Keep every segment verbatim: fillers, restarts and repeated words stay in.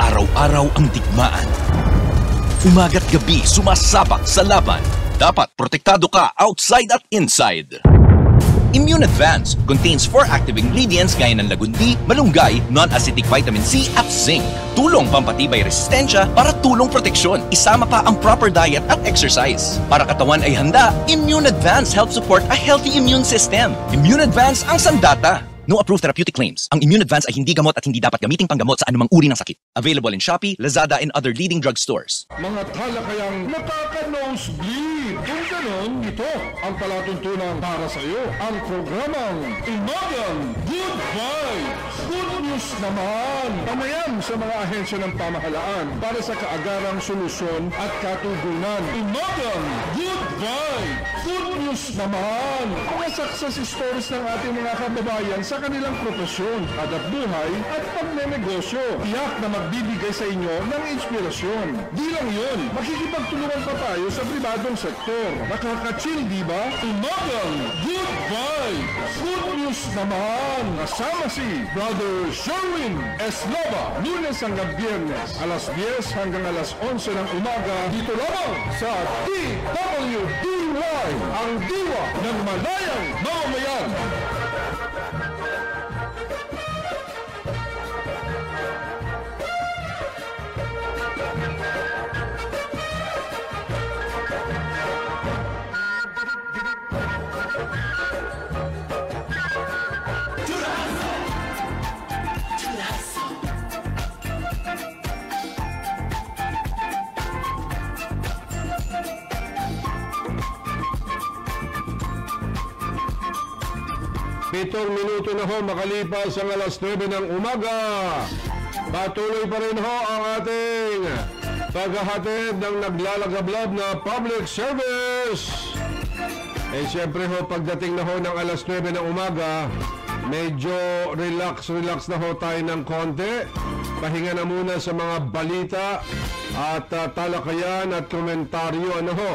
Araw-araw ang digmaan. Umaga't gabi sumasabak sa laban. Dapat protektado ka outside at inside. Immune Advance contains four active ingredients gaya ng lagundi, malunggay, non-acidic vitamin C at zinc. Tulong pampatibay resistensya para tulong proteksyon. Isama pa ang proper diet at exercise. Para katawan ay handa, Immune Advance helps support a healthy immune system. Immune Advance ang sandata. No approved therapeutic claims. Ang Immune Advance ay hindi gamot at hindi dapat gamiting panggamot sa anumang uri ng sakit. Available in Shopee, Lazada, and other leading drug stores. Mga talakayang nakaka-nosebleed. Kung ganon, ito ang palatuntunan para sa iyo. Ang programang Umagang Goodbye. Good news naman. Pamayan sa mga ahensya ng pamahalaan para sa kaagarang solusyon at katugunan. Umagang Goodbye. Good news naman. Mga success stories ng ating mga kababayan sa kanilang profesyon, hanap buhay at pagnenegosyo. Tiyak na magbibigay sa inyo ng inspirasyon. Di lang yun, makikipagtulungan pa tayo sa pribadong sektor. Nakaka-chill, di ba? Umagang Goodbye! Good news naman! Kasama si Brother Sherwin Eslova, Lunes hanggang Biyernes, alas diyes hanggang alas onse ng umaga, dito lamang sa D W D Y, ang diwa ng Malayang Mamamayan. Pitong minuto na ho makalipas ang alas nuwebe ng umaga. Patuloy pa rin ho ang ating paghahatid ng naglalagablab na public service. Eh siyempre ho, pagdating na ho ng alas nuwebe ng umaga, medyo relax-relax na ho tayo ng konti. Pahinga na muna sa mga balita at uh, talakayan at komentaryo. Ano ho?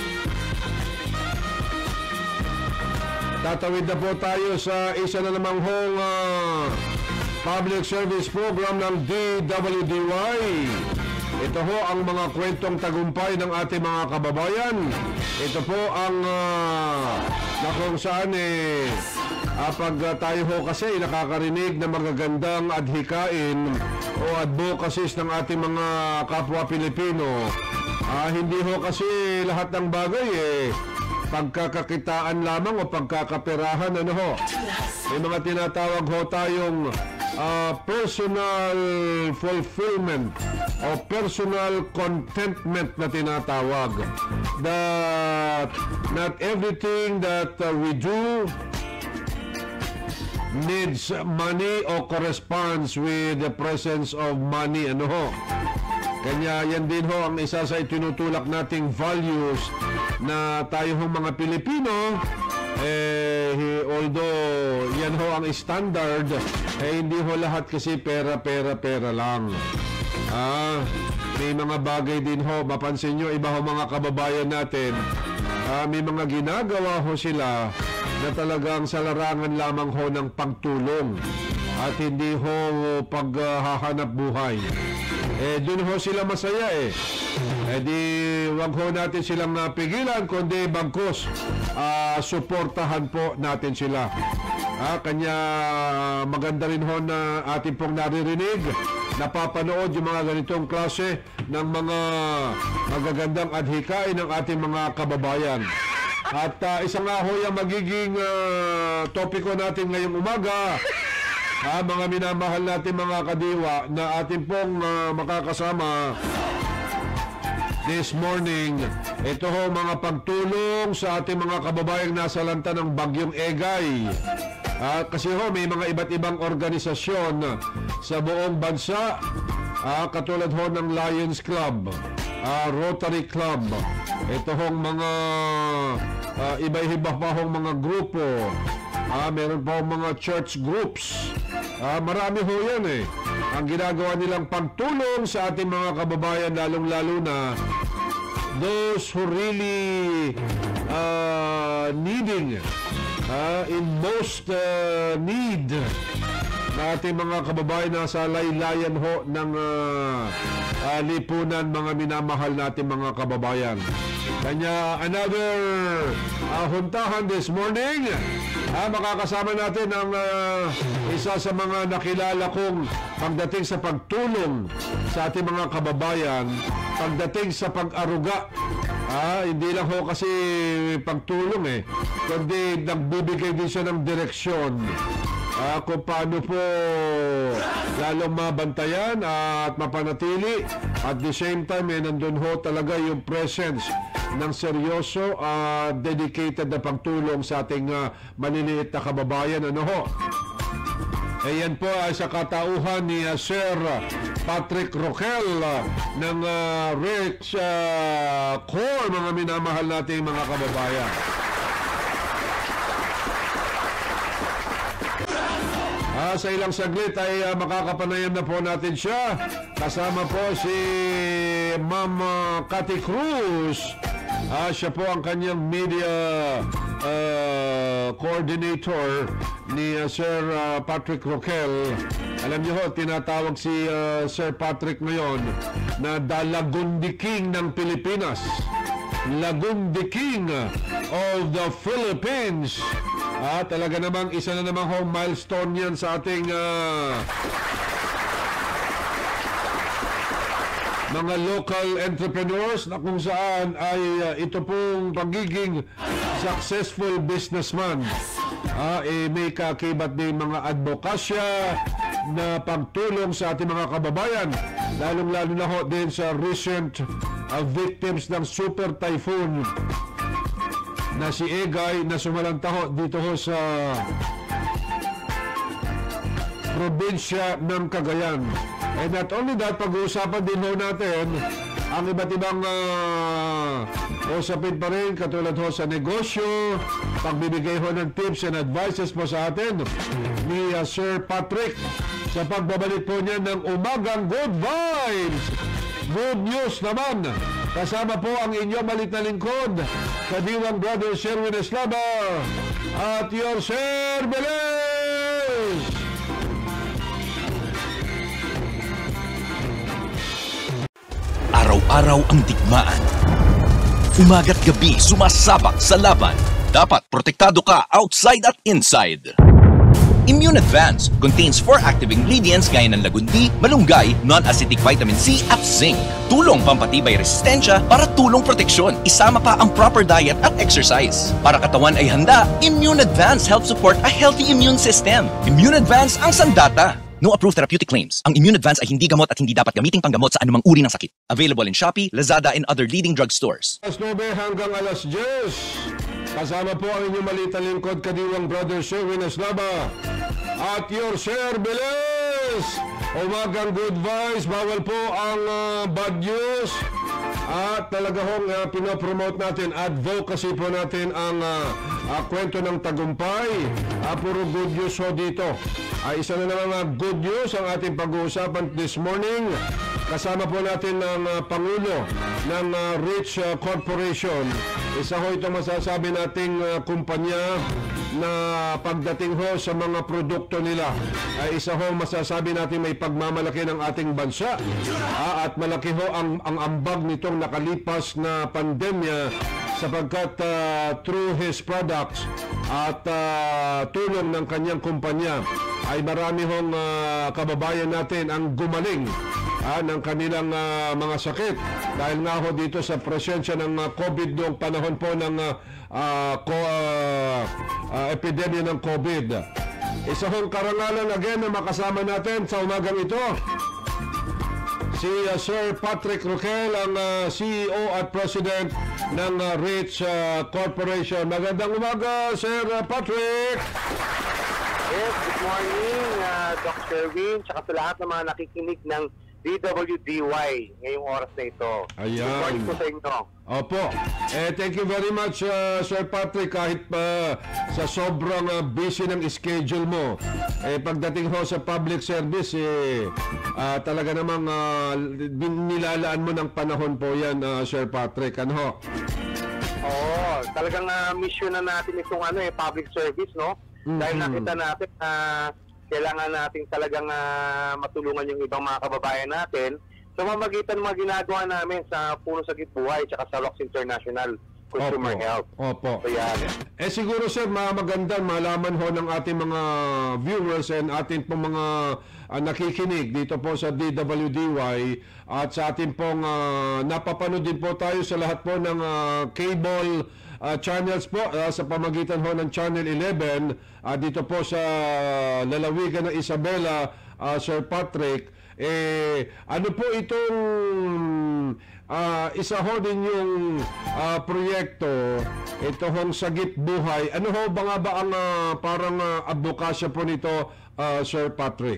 Tatawid na po tayo sa isa na namang hong uh, public service program ng D W D Y. Ito ho ang mga kwentong tagumpay ng ating mga kababayan. Ito po ang uh, na kung saan eh, uh, pag uh, tayo ho kasi nakakarinig na magagandang adhikain o advocacies ng ating mga kapwa Pilipino. Uh, hindi ho kasi lahat ng bagay eh pagkakakitaan lamang o pagkakaperahan, ano ho. May mga tinatawag ho tayong uh, personal fulfillment o personal contentment na tinatawag. That not everything that uh, we do needs money or corresponds with the presence of money, ano ho. Kanya yan din ho ang isa sa itinutulak nating values na tayo hong mga Pilipino. Eh, although yan ho ang standard, eh hindi ho lahat kasi pera, pera, pera lang. Ah, may mga bagay din ho, mapansin nyo, iba ho mga kababayan natin, ah, may mga ginagawa ho sila na talagang sa larangan lamang ho ng pagtulong at hindi ho paghahanap uh, buhay. Eh, dun ho sila masaya eh. Eh di, wag ho natin silang napigilan, kundi bagkus, uh, suportahan po natin sila. Ah, kanya maganda rin ho na ating pong naririnig, napapanood yung mga ganitong klase ng mga magagandang adhikain ng ating mga kababayan. At uh, isa nga ho yung magiging uh, topiko natin ngayong umaga. Ah, mga minamahal natin mga kadiwa na ating pong uh, makakasama this morning. Ito ho mga pagtulong sa ating mga kababayang nasa lanta ng Bagyong Egay. Ah, kasi ho may mga iba't ibang organisasyon sa buong bansa, ah, katulad ho ng Lions Club, ah, Rotary Club. Ito hong mga uh, iba-iba pa hong mga grupo. Ah, meron pa hong mga church groups. Ah, marami ho yan eh. Ang ginagawa nilang pagtulong sa ating mga kababayan, lalong-lalo na those who really uh, needing, uh, in most uh, need. na ating mga kababayan na sa laylayan ho ng uh, uh, lipunan, mga minamahal natin mga kababayan. Kanya another uh, huntahan this morning. Ah, makakasama natin ang uh, isa sa mga nakilala kong pagdating sa pagtulong sa ating mga kababayan, pagdating sa pag-aruga. Ah, hindi lang ho kasi pagtulong eh, kundi nagbibigay din siya ng direksyon ah, kung paano po lalong mabantayan at mapanatili. At the same time, eh, nandun ho talaga yung presence ng seryoso, uh, dedicated na pagtulong sa ating uh, maliliit na kababayan. Ano ho? Eh, yan po ay sa katauhan ni uh, Sir Patrick Roquel uh, ng uh, Rich uh, Core, mga minamahal nating mga kababayan. Ah, sa ilang saglit ay uh, makakapanayam na po natin siya. Kasama po si Ma'am uh, Kati Cruz. Ah, siya po ang kanyang media uh, coordinator ni uh, Sir uh, Patrick Roquel. Alam niyo ho, tinatawag si uh, Sir Patrick ngayon na the Lagundi King ng Pilipinas. Lagundi King of the Philippines. Ah, talaga namang isa na namang ho milestone yan sa ating uh, mga local entrepreneurs na kung saan ay uh, ito pong pagiging successful businessman. Ah, eh, may kakibat din mga advokasya na pagtulong sa ating mga kababayan, lalong-lalo na ho din sa recent uh, victims ng super typhoon na si Egay na sumalantaho dito ho sa probinsya ng Cagayan. And not only that, pag-uusapan din ho natin ang iba't ibang uh, usapin pa rin, katulad ho sa negosyo, pagbibigay ho ng tips and advices po sa atin ni uh, Sir Patrick sa pagbabalik po niya ng Umagang Good Vibes. Good news naman. Kasama po ang inyong malit na lingkod, Kadiwang Brother Sherwin Eslava at your Sir Beles. Araw-araw ang digmaan. Umaga't gabi sumasabak sa laban. Dapat protektado ka outside at inside. Immune Advance contains four active ingredients gaya ng lagundi, malunggay, non-acidic vitamin C at zinc. Tulong pampatibay resistensya para tulong proteksyon. Isama pa ang proper diet at exercise. Para katawan ay handa, Immune Advance helps support a healthy immune system. Immune Advance ang sandata. No approved therapeutic claims. Ang Immune Advance ay hindi gamot at hindi dapat gamiting panggamot sa anumang uri ng sakit. Available in Shopee, Lazada, and other leading drug stores. Alas nove hanggang alas diyes. Kasama po ang inyong malita lingkod, Kadiwang Brother Sherwin Eslava at your Sir Beles. Umagang good vibes, bawal po ang uh, bad news. At talaga hong uh, pinopromote natin, advocacy po natin ang uh, uh, kwento ng tagumpay. Uh, puro good news ho dito. Uh, isa na naman uh, good news ang ating pag-uusapan this morning. Kasama po natin ang uh, Pangulo ng uh, Rich uh, Corporation. Isa ho ito masasabi nating uh, kumpanya na pagdating ho sa mga produkto nila ay isa ho masasabi natin may pagmamalaki ng ating bansa. Ah, at malaki ho ang, ang ambag nitong nakalipas na pandemya sapagkat uh, through his products at uh, tulong ng kanyang kumpanya ay marami hong uh, kababayan natin ang gumaling ah, ng kanilang uh, mga sakit dahil nga ho dito sa presensya ng uh, COVID noong panahon po ng uh, uh, ko, uh, uh, epidemya ng COVID. Isa hong karangalan again na makasama natin sa umagang ito si uh, Sir Patrick Roquel, ang uh, C E O at President ng uh, Rich uh, Corporation. Magandang umaga, Sir uh, Patrick! Yes, good morning, uh, Doctor Win, tsaka sa lahat ng mga nakikinig ng D W D Y ngayong oras na ito. Ayan. Good morning po sa inyo. Opo. Eh, thank you very much, uh, Sir Patrick, kahit pa sa sobrang uh, busy ng schedule mo. Eh, pagdating ho sa public service, eh, uh, talaga namang uh, nilalaan mo ng panahon po yan, uh, Sir Patrick. Ano ho? Oo, talagang uh, mission na natin itong ano, eh, public service, no? Mm-hmm. Dahil nakita natin na uh, kailangan natin talagang uh, matulungan yung ibang mga kababayan natin sa mamagitan ng mga ginagawa namin sa Puno Sagip Buhay at sa Roquel International Consumer Opo. Health. Opo. So, yan. Eh siguro sir, maganda malaman ho ng ating mga viewers and ating pong mga uh, nakikinig dito po sa D W D Y at sa ating pong uh, napapanood din po tayo sa lahat po ng uh, cable uh, channels po uh, sa pamagitan ho ng Channel eleven uh, dito po sa lalawigan ng Isabela, uh, Sir Patrick. Eh, ano po itong uh, isa ho din yung uh, proyekto, ito hong Sagip Buhay. Ano ho ba nga ba ang uh, parang uh, advokasya po nito, uh, Sir Patrick?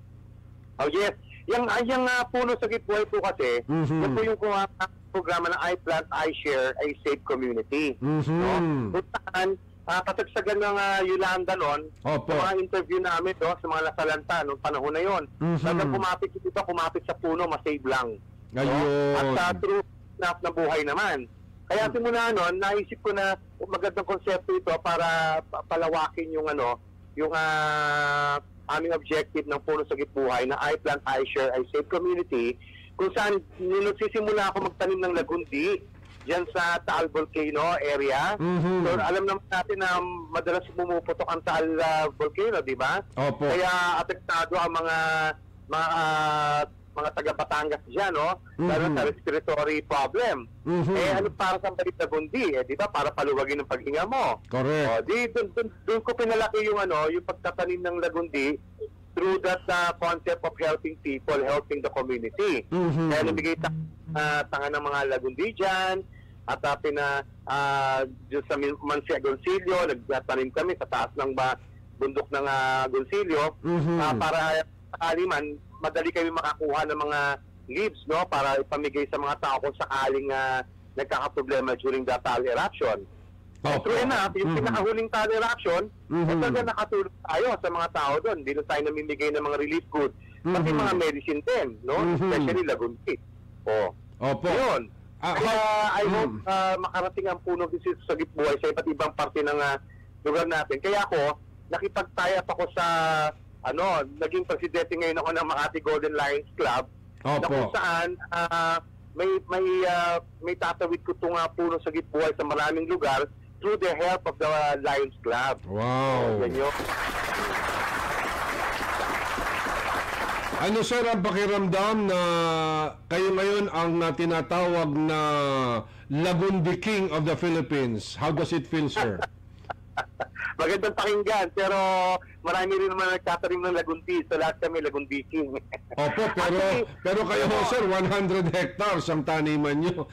Oh yes, yung, yung uh, Puno Sagip Buhay po kasi, Mm-hmm. yun po yung uh, programa ng I Plant, I Share, I Save Community. Mm-hmm. No? Kung saan, uh, katagsagan ng uh, Yolanda noon, Opo. sa mga interview namin no, sa mga nasalanta noong panahon na yon. Mhm. Talagang kumapit dito, kumapit sa puno, masave lang. No? Ayun. At sa true enough na buhay naman. Kaya simula noon, naisip ko na magandang konsepto ito para pa- palawakin yung ano, yung uh, aming objective ng Puno Sagip Buhay na I Plant, I Share, I Save Community, kung saan nagsisimula ako magtanim ng lagundi diyan sa Taal Volcano area. Mhm. So alam naman natin na madalas pumuputok ang Taal uh, Volcano, di ba? Opo. Kaya apektado ang mga mga uh, mga taga Batangas diyan, no? Lalo Mhm. sa respiratory problem. Mhm. Eh ano para sa balit na gundi, eh, di ba? Para paluwagin ang paghinga mo. Correct. O, di doon doon doon ko pinalaki yung ano, yung pagtatanim ng lagundi through that uh, concept of helping people, helping the community. Mhm. Kaya nabigay ta uh, tanga ng mga lagundi dyan, at uh, pina uh, dyan sa Mancia Gonsilio, nagtanim kami sa taas ng ba, bundok ng uh, Gonsilio, Mhm. uh, para sakali man, madali kami makakuha ng mga leaves, no, para ipamigay sa mga tao kung sakaling uh, nagkakaproblema during the Taal eruption. Opo. True enough, yung Mhm. pinakahuling Taal eruption, Mhm. eh, talaga nakatulong tayo sa mga tao doon. Hindi na tayo namimigay ng mga relief goods, pati Mhm. mga medicine din, no? Mhm. Especially lagundi. Oh. Opo. Yun. Ah, Kaya I mm. hope uh, makarating ang Puno Visit sa Sagip Buhay sa iba't ibang parte ng uh, lugar natin. Kaya ako, nakipag-tie-up ako sa, ano, naging presidente ngayon ako ng Makati Golden Lions Club, na Opo. kung saan uh, may may uh, may tatawid ko itong uh, Puno Sagip Buhay sa maraming lugar through the help of the uh, Lions Club. Wow. So, yan yun. Ano sir ang pakiramdam na kayo ngayon ang uh, tinatawag na Lagundi King of the Philippines? How does it feel, sir? Magandang pakinggan, pero marami rin naman nagtatanim ng lagundi. So lahat kami lagundi king. Opo, pero pero kayo ho, sir, one hundred hectares ang taniman nyo.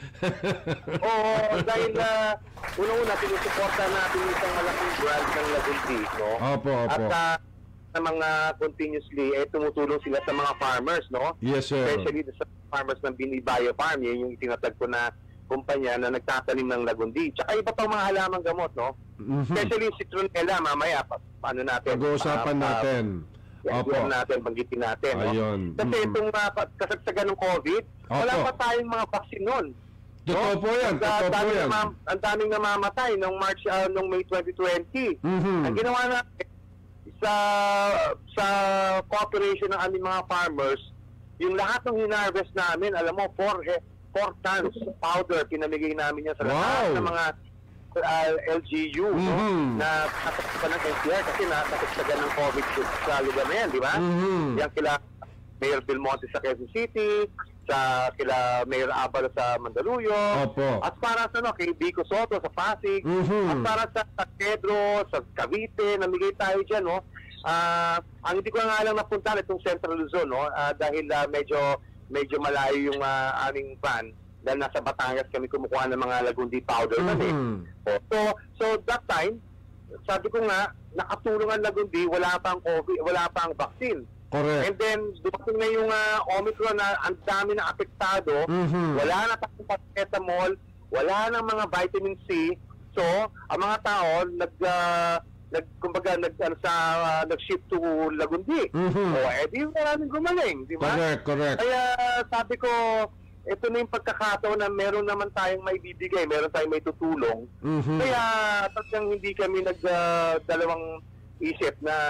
Oo, dahil uh, una-una, sinusuporta natin isang malaking brand ng lagundi. No? Opo, opo. At uh, sa mga continuously, eh, tumutulong sila sa mga farmers, no? Yes, sir. Especially sa farmers ng Binibayo Farm, yun yung itinatag ko na kumpanya na nagtatanim ng lagundi. Tsaka iba pang mga halamang gamot, no? Mhm. Especially citronella, mamaya, pa, paano natin? Pag-uusapan Ah, ah, natin. Yan, Opo. yan natin, banggitin natin. No? Ayun. Kasi Mhm. itong uh, kasagsagan ng COVID, wala Opo. pa tayong mga vaccine nun. Totoo po yan, Ang totoo po daming yan. namam- Ang daming namamatay noong March, uh, noong May twenty twenty. Mhm. Ang ginawa natin, sa sa cooperation ng aming mga farmers, yung lahat ng hinarvest namin, alam mo, four, he- four tons powder, pinamigay namin yan sa lahat Wow. ng mga uh, L G U, no? Mhm. Na nakasagpan ng N C R kasi nakasagsagan ng COVID sa lugar na yan, di ba? Mhm. Yan kila Mayor Belmonte sa Quezon City, sa kila Mayor Abalo sa Mandaluyong, Opo. at para sa ano, kay Vico Soto sa Pasig, Mhm. at para sa San Pedro, sa Cavite, namigay tayo dyan, no? Ah, ang hindi ko nga lang napuntahan itong Central Luzon, no? Ah, dahil ah, medyo medyo malayo yung ah, aming van, dahil nasa Batangas kami kumukuha ng mga lagundi powder kami. Mhm. Oh, So, so that time, sabi ko nga, nakatulong ang lagundi, wala pang COVID, wala pang vaccine. Correct. And then, dumating na yung uh, Omicron na ang dami na apektado, Mhm. wala na tayong paracetamol, wala na mga vitamin C. So, ang mga tao, nag, uh, nag kumbaga, nag, ano, sa, uh, nag-shift to lagundi. Mhm. O, eh, di maraming gumaling, di ba? Correct, correct. Kaya sabi ko, ito na yung pagkakataon na meron naman tayong may bibigay, meron tayong may tutulong. Mhm. Kaya talagang hindi kami nagdalawang isip na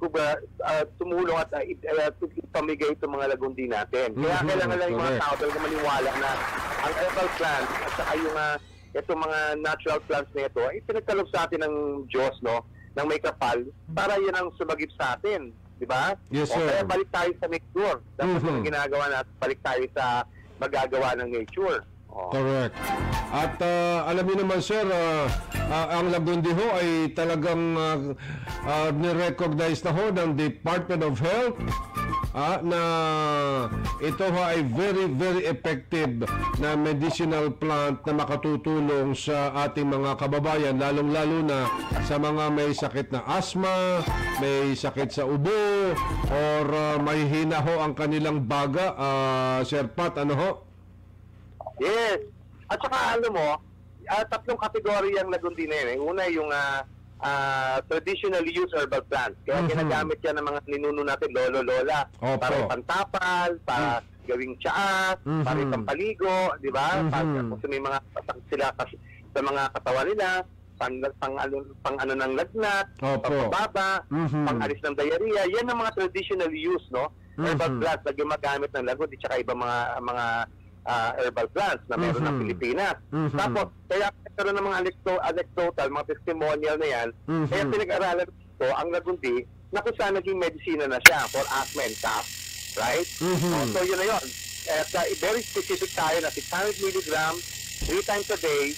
kuba, uh, tumulong at uh, uh, ipamigay itong mga lagundi natin. Kaya Mhm, kailangan lang yung mga correct. tao talaga maniwala na ang herbal plants at saka yung uh, itong mga natural plants na ito ay pinagkaloob sa atin ng Diyos, no? Ng may kapal para yan ang sumagip sa atin. Di ba? Yes, O sir. kaya balik tayo sa nature. Dapat Mhm. yung ginagawa natin, balik tayo sa magagawa ng nature. O. Correct. At ah, alam niyo naman, sir, ah, ah, ang Lagundi ho ay talagang uh, uh, nirecognize na ho ng Department of Health ah, na ito ho ay very, very effective na medicinal plant na makatutulong sa ating mga kababayan, lalong-lalo na sa mga may sakit na asthma, may sakit sa ubo, or ah, may hina ho ang kanilang baga, ah, Sir Pat, ano ho? Yes. At saka alam mo, uh, tatlong kategory ang lagundi na yun. Eh. Una yung uh, uh, traditionally used herbal plants. Kaya Mhm. ginagamit yan ng mga ninuno natin, lolo-lola. Opo. Para pantapal, para gawing tsaa, Mhm. para pampaligo, di ba? Mhm. Para kung may mga pasakit sila kas- sa mga katawan nila, pang, pang, ano, pang ano ng lagnat, Opo. pampababa, Mhm. pang alis ng diarrhea. Yan ang mga traditional use, no? Herbal Mhm. plants na gumagamit ng lagundi at ibang mga mga uh, herbal plants na meron ng Mhm. Pilipinas. Mhm. Tapos, kaya nagkaroon ng mga anecdo- anecdotal, mga testimonial na yan, Mhm. kaya pinag-aralan ito ang lagundi na kung saan naging medisina na siya for asthma and cough. Right? Mhm. Oh, so, yun na yun. At uh, very specific tayo na six hundred milligrams, three times a day,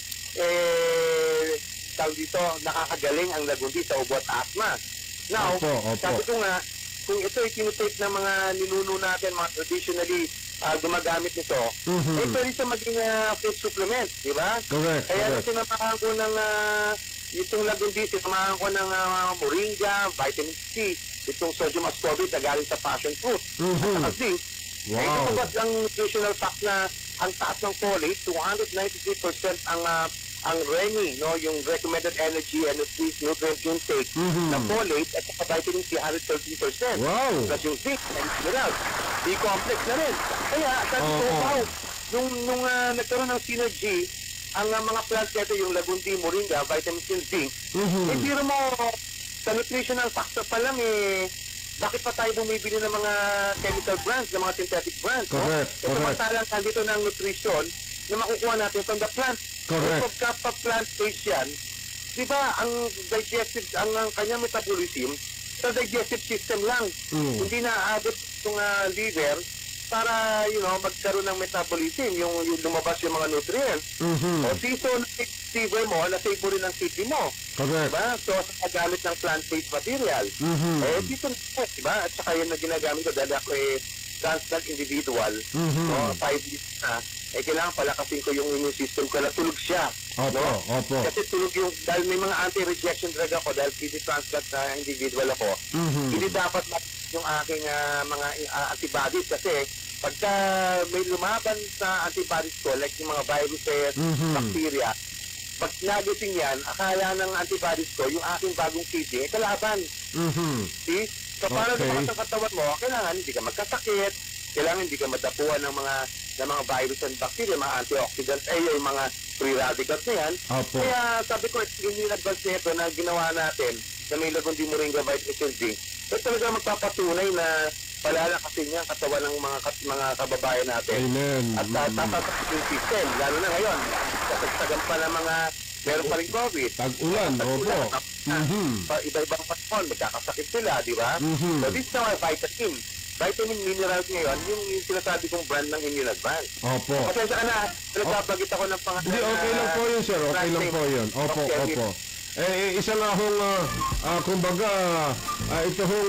eh, tawag dito, nakakagaling ang lagundi sa ubo at asthma. Now, Opo, opo. sabi ko nga, kung ito ay tinutake ng mga ninuno natin, mga traditionally uh, gumagamit nito, Mhm. eh pwede ito maging uh, food supplement, di ba? Correct, Kaya correct. sinamahan ko ng uh, itong lagundi, sinamahan ko ng uh, moringa, vitamin C, itong sodium ascorbate na galing sa passion fruit. Mhm. At zinc. Wow. Eh, ito ba ang nutritional fact na ang taas ng folate, two hundred ninety-three percent ang uh, ang R E N I, no, yung recommended energy and nutrient intake Mhm. na folate at saka vitamin C one hundred thirteen percent. Wow. Plus yung zinc and minerals. B-complex na rin. Kaya, sabi ko, Oo. wow, nung, nung uh, nagkaroon ng synergy, ang uh, mga plants nito, yung lagundi, moringa, vitamin C, zinc, Mhm. eh, biro mo, sa nutritional factor pa lang, eh, bakit pa tayo bumibili ng mga chemical brands, ng mga synthetic brands, no? Correct, Ito correct. masalang nandito ng nutrition na makukuha natin from the plant. Correct. Eh, pagka pa plant-based yan, di ba, ang digestive, ang, ang kanyang metabolism, sa digestive system lang. Mm. Hindi na aabot itong uh, liver para, you know, magkaroon ng metabolism, yung, yung lumabas yung mga nutrients. Mhm. O siso ng liver mo, na-save mo rin ang kidney mo. Correct. Diba? So, sa paggamit ng plant-based material. Mhm. Eh, dito na, eh, diba? At saka yun na ginagamit ko dahil ako eh, transplant individual. Mhm. No, five years na. Eh, kailangan palakasin ko yung immune system ko na tulog siya. Opo, no? opo. Kasi tulog yung, dahil may mga anti-rejection drug ako, dahil kidney transplant na individual ako, Mhm. hindi dapat mat- yung aking ah, mga ah, antibodies kasi pagka may lumaban sa antibodies ko, like yung mga viruses, Mhm. bacteria, pag nagising yan, akala ng antibodies ko, yung aking bagong kidney, eh, kalaban. Mhm. See? So, para Okay. lumakas ang katawan mo, kailangan hindi ka magkasakit, kailangan hindi ka madapuan ng mga ng mga virus and bacteria, mga antioxidants, eh, yung mga free radicals na yan. Opo. Kaya sabi ko, yung advance nito na ginawa natin, na may lagundi moringa vitamin C, ito talaga magpapatunay na palalakasin niya ang katawan ng mga mga kababayan natin. Amen. At uh, Mhm. tatatak yung system, lalo na ngayon, kasagsagan pa ng mga, meron pa rin COVID. Tag-ulan, Tag-ulan, opo. Mhm. pa iba-ibang panahon, magkakasakit sila, di ba? Mhm. So this is our vitamin. Vitamin minerals ngayon, yung, yung sinasabi kong brand ng Immune Advance. Opo. Pasensya ka na, nagbabagit ako ng pangalan. Hindi, okay lang po yun, sir. Okay lang po yun. Opo, Okay, opo. Eh, eh, isa nga hong, ah, ah, kumbaga, ah, ito hong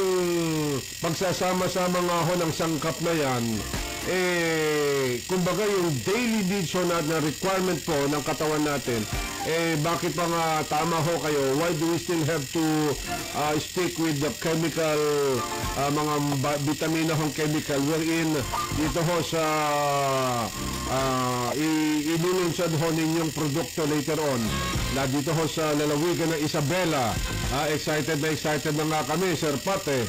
pagsasama-sama nga ho ng sangkap na yan, eh, kumbaga yung daily needs ho na, na requirement po ng katawan natin, eh, bakit pa nga tama ho kayo? Why do we still have to ah, stick with the chemical, ah, mga ba- vitamina hong chemical wherein dito ho sa uh, ililunsad ho ninyong produkto later on na dito ho sa lalawigan ng Isabela. Ah, excited na excited na nga kami, Sir Pat eh.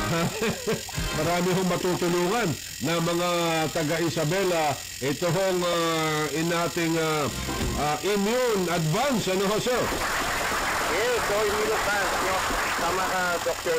Marami hong matutulungan na mga taga Isabela. Ito hong uh, inating uh, uh, immune advance. Ano ho, sir? Yes, so Immune Advance, no? Tama ka, Doctor Will.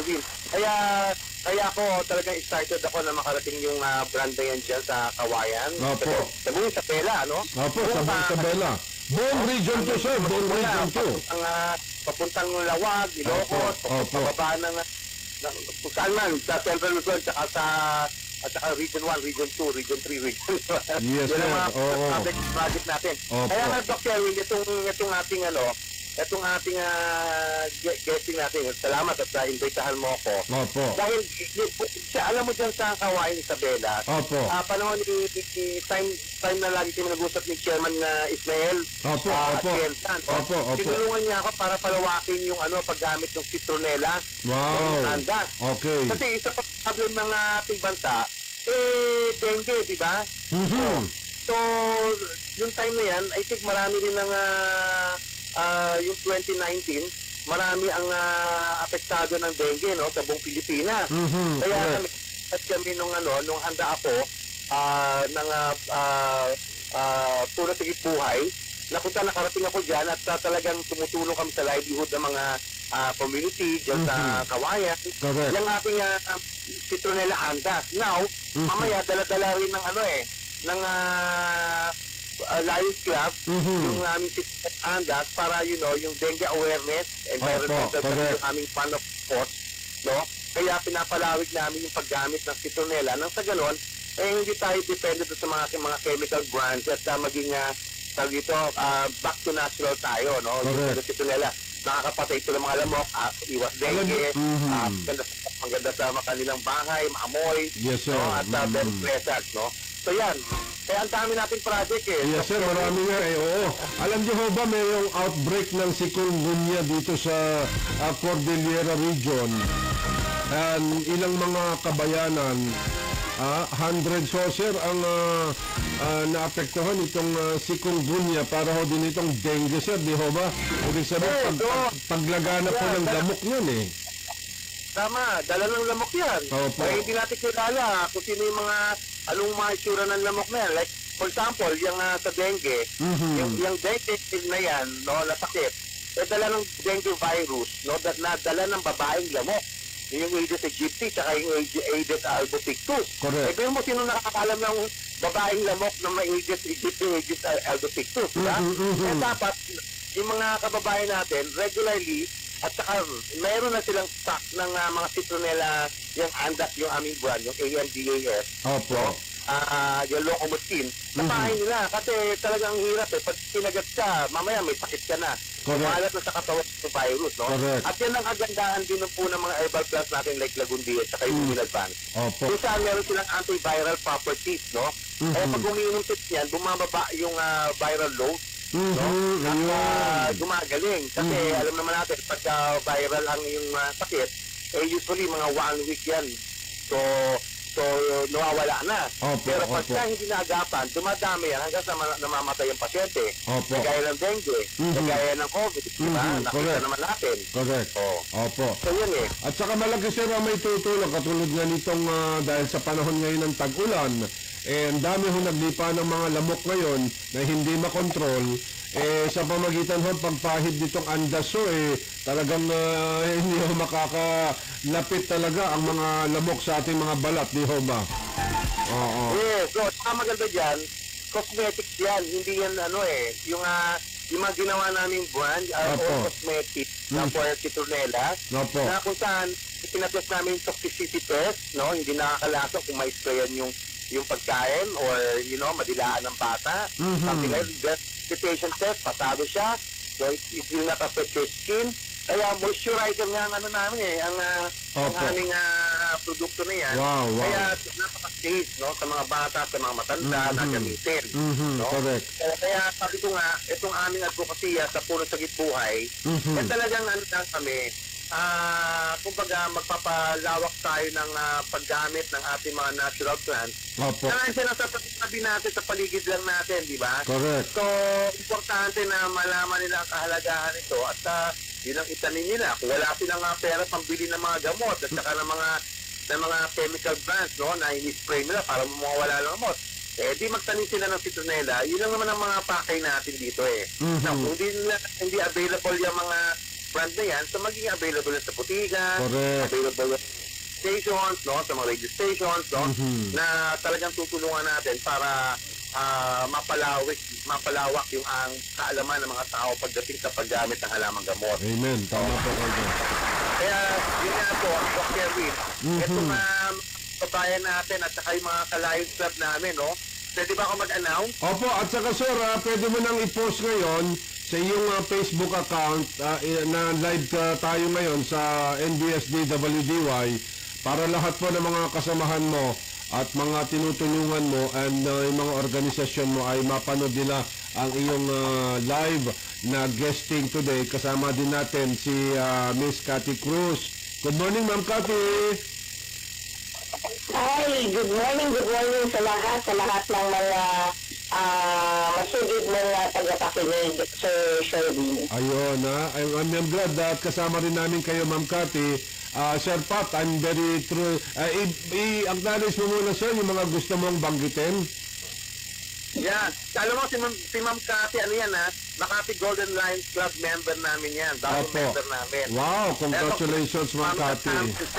Kaya kaya ako talagang excited ako na makarating yung uh, brand na yan dyan sa Kawayan. Opo. Sabuhin sa Pela, no? Opo, sa Isabela. Buong region to, sir. Buong region to. Ang uh, papuntang Lawag, Ilocos, pababa ng, ng kung saan man, sa Central Luzon, tsaka sa at saka Region one, Region two, Region three, Region one. Yes, sir. Yan ang mga Oo. project, project natin. Opo. Kaya nga, Doctor Erwin, itong, itong ating ano, itong ating uh, guesting natin, salamat at uh, invitahan mo ako. Opo. Dahil, siya, alam mo dyan sa Kawayan, Isabela, Opo. uh, panahon ni, ni time, time na lagi kami nag-usap ni Chairman uh, Ismael, Opo, uh, opo. Kielsan, oh, Opo, opo. tinulungan niya ako para palawakin yung ano, paggamit ng citronella. Wow. Yung anda. Okay. Kasi isa pa problem ng ating bansa, eh, dengue, di ba? Mm-hmm. So, yung time na yan, I think marami rin ng, uh, uh, yung twenty nineteen, marami ang uh, apektado ng dengue, no, sa buong Pilipinas. Mm-hmm. Kaya Correct. kami, at kami nung, ano, nung handa ako, uh, ng, uh, uh, uh, Puno Sagip Buhay, nakunta nakarating ako dyan at uh, talagang tumutulong kami sa livelihood ng mga uh, community dyan Mm-hmm. sa Kawayan. Correct. Yung ating uh, citronella andas. Now, Mm-hmm. mamaya dala-dala rin ng ano eh, ng uh, uh, Lions Club, Mm-hmm. yung aming citronella andas para, you know, yung dengue awareness, environmental, Opo, correct. yung aming fund of course, no? Kaya pinapalawig namin yung paggamit ng citronella. Nang sa ganon, eh hindi tayo dependent sa mga mga chemical brands at uh, maging uh, tawag dito, uh, back to natural tayo, no? Correct. Yung citronella, nakakapatay ito ng mga lamok, uh, iwas dengue, Mm-hmm. uh, maganda, maganda sa mga kanilang bahay, maamoy, Yes, sir. no? At uh, very Mm-hmm. pleasant, no? So yan, kaya ang dami nating project eh. Yes, sir. Marami nga eh. Oo. Alam niyo ho ba, mayroong outbreak ng chikungunya dito sa uh, Cordillera region. And ilang mga kabayanan, ah, hundreds ho, sir, ang uh, uh, naapektuhan itong uh, chikungunya para ho din itong dengue, sir. Di ho ba? Ibig sabihin, pag, pag, paglagana po ng lamok yan eh. Tama, dala ng lamok yan. Opo. Kaya hindi natin kilala kung sino yung mga, anong mga itsura ng lamok na yan. Like, for example, yung uh, sa dengue, Mhm. yung, yung dengue na yan, no, na sakit, eh dala ng dengue virus, no, that na dala ng babaeng lamok. Yung Aedes aegypti, tsaka yung Aedes albopictus. Correct. Eh, kaya mo, sino nakakalam ng babaeng lamok na may Aedes aegypti, Aedes albopictus, di ba? Mhm, mhm. Eh, dapat, yung mga kababayan natin, regularly, at saka mayroon na silang stock ng uh, mga citronella, yung andas, yung aming brand, yung A N D A S. Opo. Uh, yung locomotin, sa Mhm. bahay nila. Kasi talagang hirap eh. Pag kinagat ka, mamaya may sakit ka na. Correct. Kumalat na sa katawan ng virus, no? Correct. At yan ang kagandahan din ng po ng mga herbal plants natin like Lagundi at saka yung Mm. mm. Advance. Opo. Kung saan meron silang antiviral properties, no? Mhm. Kaya pag umiinom ka niyan, bumababa yung uh, viral load. No? Mhm. At Ayun. uh, gumagaling. Kasi Mhm. alam naman natin, pag uh, viral ang yung uh, sakit, eh usually mga one week yan. So, so nawawala na. Opo, Pero pagka opo. hindi naagapan, dumadami yan hanggang sa ma- namamatay ang pasyente. Opo. Kagaya ng dengue, Mhm. kagaya ng COVID, di ba? Mhm, Nakita correct. naman natin. Correct. Oh. Opo. So yun eh. At saka malaki, sir, ang may tutulong katulad nga nitong ah, dahil sa panahon ngayon ng tag-ulan, eh, ang dami ho naglipa ng mga lamok ngayon na hindi makontrol, eh, sa pamagitan ho pagpahid nitong andaso, eh, talagang ah, hindi ho makakalapit talaga ang mga lamok sa ating mga balat, di ho ba? Oo. Yes, so saka maganda dyan, cosmetics yan, hindi yan ano eh, yung, ah, yung mga ginawa naming brand are Opo. all cosmetics na Mm. for citronella, Opo. na kung saan pinatest namin yung toxicity test, no, hindi nakakalasa kung may sprayan yung yung pagkain or, you know, madilaan ng bata, Mhm. something like that. The patient test, pasado siya, so it, it will not affect your skin. Kaya moisturizer nga ang ano namin eh, ang, ah, ang Opo. aming ah, produkto na yan. Wow, wow. Kaya napaka-safe, no, sa mga bata, sa mga matanda Mhm. na gamitin. Mhm, no? correct. Kaya, kaya sabi ko nga, itong aming advokasya sa Puno Sagip Buhay, Mhm. eh talagang ano lang kami, ah, kumbaga magpapalawak tayo ng ah, paggamit ng ating mga natural plants. Opo. Kaya siya nasa tabi natin, sa paligid lang natin, di ba? Correct. So, importante na malaman nila ang kahalagahan nito at uh, yun ang itanim nila. Kung wala silang uh, pera pambili ng mga gamot at saka ng mga ng mga chemical brands, no, na ini-spray nila para mawawala ng gamot, eh di magtanim sila ng citronella. Yun lang naman ang mga pakay natin dito eh. Mhm. Now, kung hindi, nila, hindi available yung mga brand na yan, so magiging available yan sa putika, Correct. available stations, no, sa mga radio stations, no, Mhm. na talagang tutulungan natin para ah, mapalawak, mapalawak yung ang kaalaman ng mga tao pagdating sa paggamit ng halamang gamot. Amen. Tama po kayo. Kaya yun nga po, Doc Kevin, Mhm. itong uh, kabayan natin at saka yung mga ka-live club namin, no, pwede ba ako mag-announce? Opo, at saka sir, ah, pwede mo nang i-post ngayon sa iyong ah, Facebook account ah, i- na live ka tayo ngayon sa N B S D W D Y para lahat po ng mga kasamahan mo at mga tinutulungan mo and ah, yung mga organisasyon mo ay mapanood nila ang iyong ah, live na guesting today. Kasama din natin si ah, Miss Cathy Cruz. Good morning, Ma'am Cathy. Hi, good morning, good morning sa lahat, sa lahat ng mga uh, masugid mga tagapakinig, Sir Sherwin. Ayun, ha? I'm, I'm, I'm glad that kasama rin namin kayo, Ma'am Cathy. Uh, Sir Pat, I'm very true. Uh, I-acknowledge mo muna, sir, yung mga gusto mong banggitin. Yeah. Alam mo, si Ma'am, si Ma'am Cathy, ano yan ha? Makati Golden Lions Club member namin yan. Bagong Opo. member namin. Wow, congratulations, Ma'am Cathy.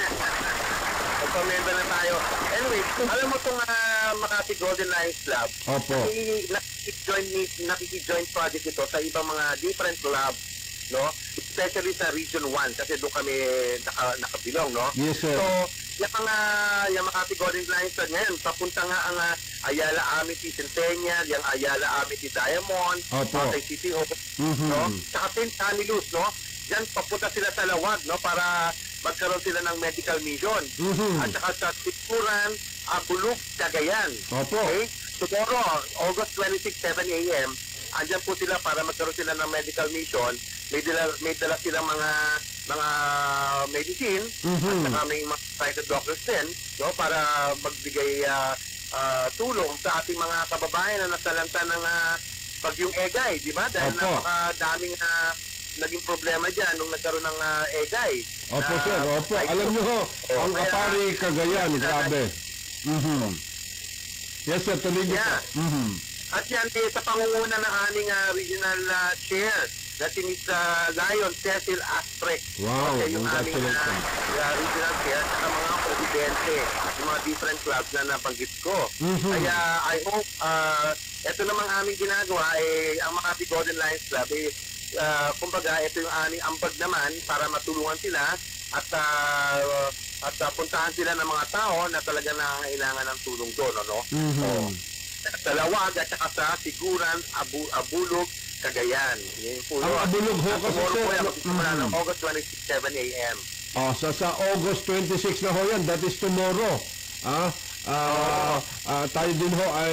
Opo, member na tayo. Anyway, alam mo itong uh, Makati Golden Lions Club, Opo. nakiki-join, nakiki-join project ito sa ibang mga different clubs, no? Especially sa Region one, kasi doon kami naka, nakabilong, no? Yes, sir. So, yung mga yung Makati Golden Lions Club ngayon, papunta nga ang uh, Ayala Amity Centennial, yung Ayala Amity Diamond, Opo. Pasay City Hall, Mhm. no? Saka Saint Anilus, no? Diyan papunta sila sa Lawag, no? Para magkaroon sila ng medical mission. Mhm. At saka sa Tipunan, Abulug, Cagayan. Opo. Okay? Tomorrow, August twenty-sixth, seven A M, andyan po sila para magkaroon sila ng medical mission. May dala, may dala silang mga mga medicine, Mhm. at saka may mga private doctors din, no? Para magbigay ah, ah, tulong sa ating mga kababayan na nasalanta ng uh, bagyong Egay, di ba? Dahil Opo. napakadaming uh, naging problema dyan nung nagkaroon ng uh, Egay. Opo, Na- sir. Opo. Alam nyo ho, Oh, ang kaya- Apari Cagayan, grabe. Mhm. Yes, sir. Tuloy niyo Yeah. po. Mhm. At yan, eh, sa pangunguna ng aming uh, regional uh, chair, na si Miss uh, Lion Cecil Astrek. Wow, Okay, yung aming uh, congratulations. uh, regional chair at mga presidente, yung mga different clubs na nabanggit ko. Mhm. Kaya I hope, uh, ito namang aming ginagawa, eh, ang Makati Golden Lions Club, eh, uh, kumbaga, ito yung aming ambag naman para matulungan sila at uh, at uh, puntahan sila ng mga tao na talaga nangangailangan ng tulong doon, ano? Mhm. So, sa Lawag at saka sa Siguran, Abu, Abulog, Cagayan. Yan po Ang yun. Abulog ho At kasi, tomorrow sir, po yan, ano- magsisimula ng Mhm. August twenty-sixth, seven A M Oh, sa sa August twenty-sixth na ho yan, that is tomorrow. Ah, ah, ah, tayo din ho ay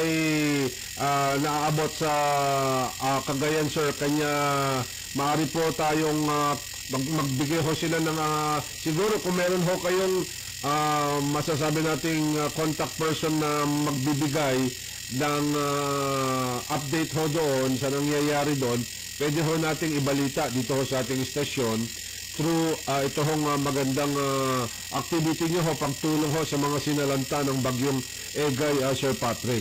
ah, naaabot sa ah, Cagayan, sir. Kanya maaari po tayong ah, mag magbigay ho sila ng ah, siguro kung meron ho kayong ah, masasabi nating ah, contact person na magbibigay ng ah, update ho doon sa nangyayari doon, pwede ho nating ibalita dito ho sa ating istasyon through uh, ito hong uh, magandang uh, activity nyo ho, pagtulong ho sa mga sinalanta ng bagyong Egay, uh, Sir Patrick.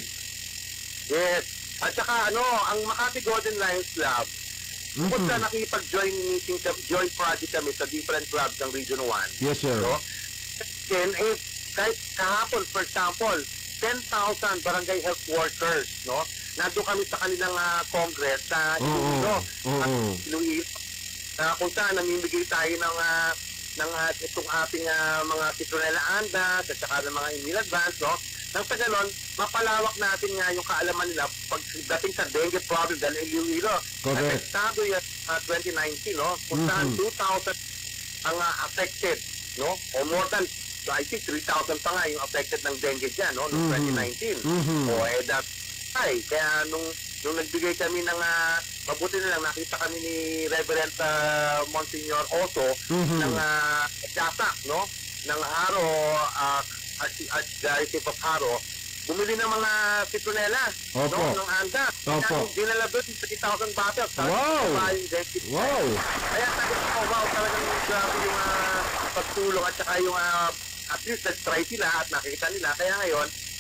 Yes. At saka ano, ang Makati Golden Lions Club, bukod Mhm. sa nakipag-join meeting, joint project kami sa different clubs ng Region one. Yes, sir. No? Then, eh, kahit kahapon, for example, ten thousand barangay health workers, no? Nandun kami sa kanilang uh, congress sa Oo, Iloilo. oo. At Iloilo, na kung saan namimigay tayo ng uh, ng uh, itong ating uh, mga Citronella Andas at saka ng mga Immune Advance, no? Nang sa ganon, mapalawak natin nga yung kaalaman nila pagdating sa dengue problem dahil Iloilo. Correct. Apektado yan uh, twenty nineteen, no? Kung saan Mhm. two thousand ang uh, affected, no? O more than, I think three thousand pa nga yung affected ng dengue dyan, no? Noong Mhm. twenty nineteen. Mhm. O eh, that, ay, kaya nung, nung nagbigay kami ng, uh, mabuti na lang, nakita kami ni Reverend uh, Monsignor Otto Mhm. ng uh, Dasak, no? Ng Haro, uh, Arch- Archdiocese of Haro, bumili ng mga citronella, Opo. no? Ng anda. Opo. Kaya dinala doon thirty thousand bottles. Sabi Wow! ko, "Ba, yung dengue?" Wow! Kaya sabi ko, wow, talagang grabe yung uh, pagtulong at saka yung uh, at least nag-try sila at nakita nila. Kaya ngayon,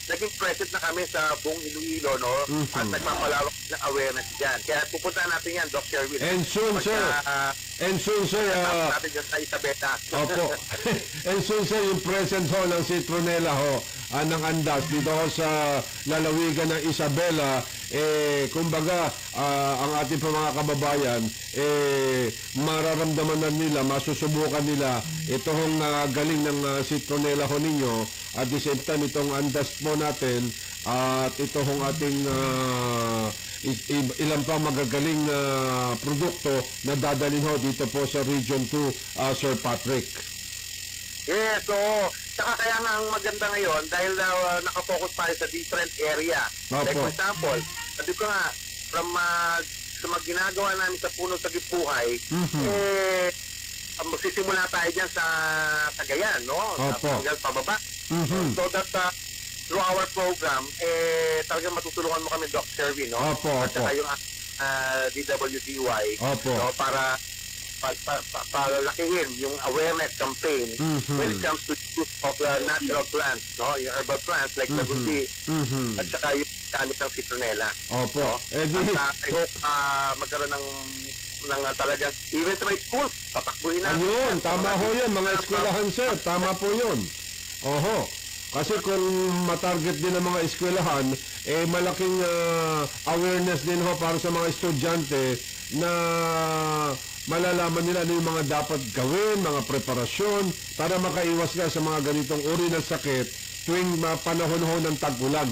naging present na kami sa buong Iloilo, no? Mhm. At nagpapalawak ng awareness dyan. Kaya pupunta natin yan, Doc Sherwin. And soon, sir. Uh, And soon, sir. Uh, natin dyan sa Isabela. Opo. And soon, sir, yung presence ho ng Citronella ho, uh, ng Andas, dito ho sa lalawigan ng Isabela, eh, kumbaga, uh, ang ating pa mga kababayan, eh, mararamdaman na nila, masusubukan nila ito hong uh, galing ng uh, Citronella ho ninyo, at the same time, itong Andas po natin, at ito hong ating uh, ilang pang magagaling na uh, produkto na dadalhin ho dito po sa Region two, uh, Sir Patrick. Yes, so, saka kaya nga ang maganda ngayon dahil uh, nakafocus tayo sa different area. Opo. Like for example, sabi ko nga, from uh, sa mga ginagawa namin sa Puno Sagip Buhay, Mhm. eh, uh, magsisimula tayo dyan sa Cagayan, no? Opo. Hanggang pababa. Mhm. So that uh, through our program, eh, talagang matutulungan mo kami, Doc Sherwin, no? Opo, At opo. saka yung uh, D W D Y, Opo. no? Para pa, pa, pa, palakihin yung awareness campaign Mhm. when it comes to use of uh, natural plants, no? Yung herbal plants like Mhm. lagundi, Mhm. at saka yung gamit ng citronella. Opo. No? Eh, di, At uh, I hope uh, magkaroon ng ng uh, talagang even sa mga schools, patakbuhin na. ayun, tama ho yun, mga eskwelahan, sir. Tama po yun. Oho. Kasi kung matarget din ng mga eskwelahan, eh malaking uh, awareness din ho para sa mga estudyante na malalaman nila ano yung mga dapat gawin, mga preparasyon, para makaiwas nga sa mga ganitong uri ng sakit tuwing uh, panahon ho ng tag-ulan.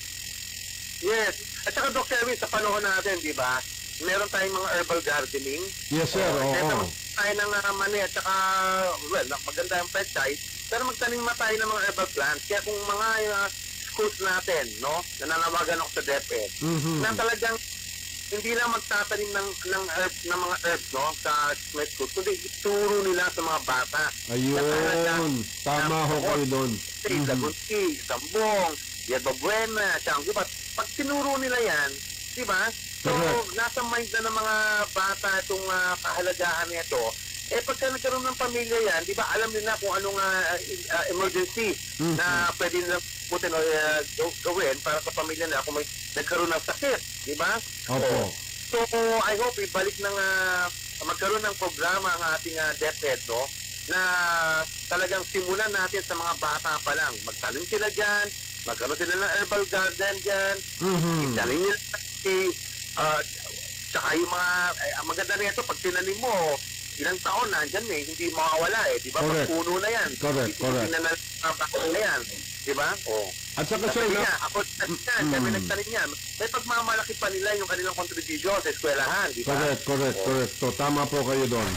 Yes. At saka, Doctor Sherwin, sa panahon natin, di ba, meron tayong mga herbal gardening. Yes, sir. Oo. Oo. Tayo ng uh, mani at saka, well, maganda yung pesticides, pero magtanim na tayo ng mga herbal plants. Kaya kung mga uh, schools natin, no, nananawagan ako sa DepEd, Mhm. na talagang hindi lang magtatanim ng ng herbs, ng mga herbs, no, sa med schools, kundi ituro nila sa mga bata. Ayun. Tama ho kayo doon. Say, Mhm. lagunti, sambong, yerba buena, siyanggu, but pag tinuro nila yan, di ba? So, Correct. nasa mind na ng mga bata itong uh, kahalagahan nito. Eh, pagka nagkaroon ng pamilya yan, di ba, alam nila kung anong uh, uh, emergency Mhm. na pwede nila putin o uh, gawin para sa pamilya nila kung may nagkaroon ng sakit, di ba? Opo. So, I hope ibalik ng uh, magkaroon ng programa ang ating uh, DepEd, no? Na talagang simulan natin sa mga bata pa lang. Magtanim sila dyan, magkaroon sila ng herbal garden dyan, Mhm. itanim nila si, uh, tsaka yung mga, eh, ang maganda nito, pag tinanim mo, ilang taon na dyan eh, hindi mawawala eh, di ba? Correct. Pag puno na yan. Correct, Hindi correct. na na yan, di ba? Oh. At saka, sir, Sabi na, niya, ako nagtanim yan, Mm. kami nagtanim yan. May pagmamalaki pa nila yung kanilang contribution sa eskwelahan, di ba? correct, correct, Oh. correct. So, tama po kayo doon.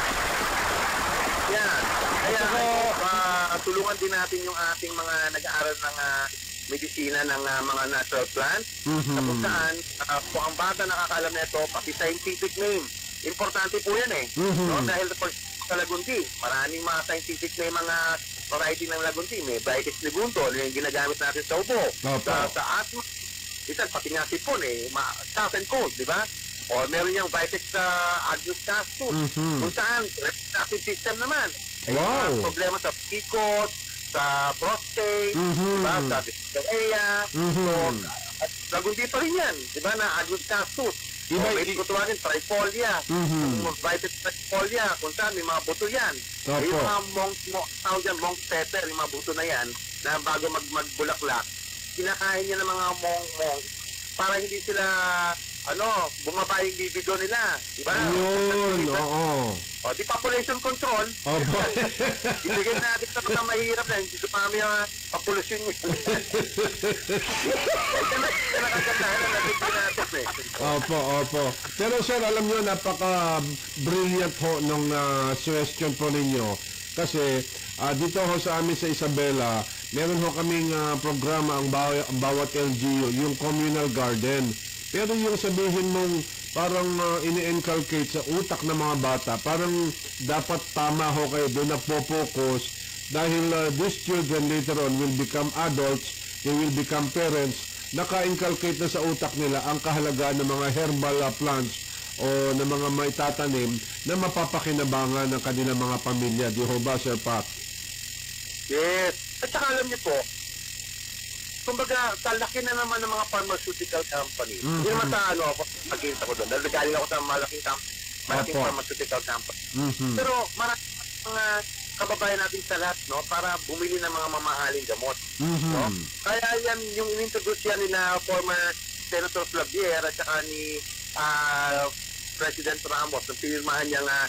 Yan. Kaya uh, tulungan din natin yung ating mga nag-aaral ng uh, medisina ng uh, mga natural plants. Mhm. Na kung saan, uh, kung ang bata nakakaalam na ito, pati scientific name. Importante po yan eh. Mhm. No? Dahil sa, sa lagunti, maraming mga scientific na yung mga variety ng lagunti. May Vitis legundo, yung ginagamit natin sa ubo, Opo. sa, sa asthma. Isan, pati nga sipon eh, ma- cough and cold, di ba? O meron yung Vitis sa uh, agnus castus. Mhm. Kung saan, reproductive system naman. Ay, Wow. mga problema sa pikot, sa prostate, Mhm. diba? Sa dyspnea. Mhm. So, at lagundi pa rin yan, di ba? Na agnus castus. Iba- O, pwede ko tuwagin, trifolia. Mhm. Yung Vitis trifolia, kung saan may mga buto yan. Opo. Yung mga monk, monk, tawag yan, monk pepper, yung mga buto na yan, na bago mag magbulaklak, kinakain niya ng mga monk-monk para hindi sila, ano, bumaba yung libido nila. Di ba? Ayun, oo. O, di population control. Opo. Ibigay natin sa mga mahirap na, hindi dumami ang population niya. Ito na, ito na kagandahan na nabigyan natin eh. Opo, opo. Pero sir, alam nyo, napaka-brilliant ho nung uh, suggestion po ninyo. Kasi ah, dito ho sa amin sa Isabela, meron ho kaming ah, programa ang, baw ang bawat L G U, yung communal garden. Pero yung sabihin mong parang uh, ini-inculcate sa utak ng mga bata, parang dapat tama ho kayo doon na po-focus dahil uh, these children later on will become adults, they will become parents, naka-inculcate na sa utak nila ang kahalagaan ng mga herbal uh, plants o ng mga maitatanim na mapapakinabangan ng kanilang mga pamilya. Di ho ba, Sir Pat? Yes. At saka alam niyo po, kumbaga, talaki na naman ng mga pharmaceutical company. Mm-hmm. Hindi naman sa ano ako, against ako doon. Dahil galing ako sa malaking, malaking Opo. pharmaceutical company. Mm-hmm. Pero maraming mga kababayan natin sa lahat, no, para bumili ng mga mamahaling gamot. Mm-hmm. No? Kaya yan, yung inintroduce yan ni na former Senator Flavier at saka ni uh, President Ramos, nung pinirmahan niyang uh,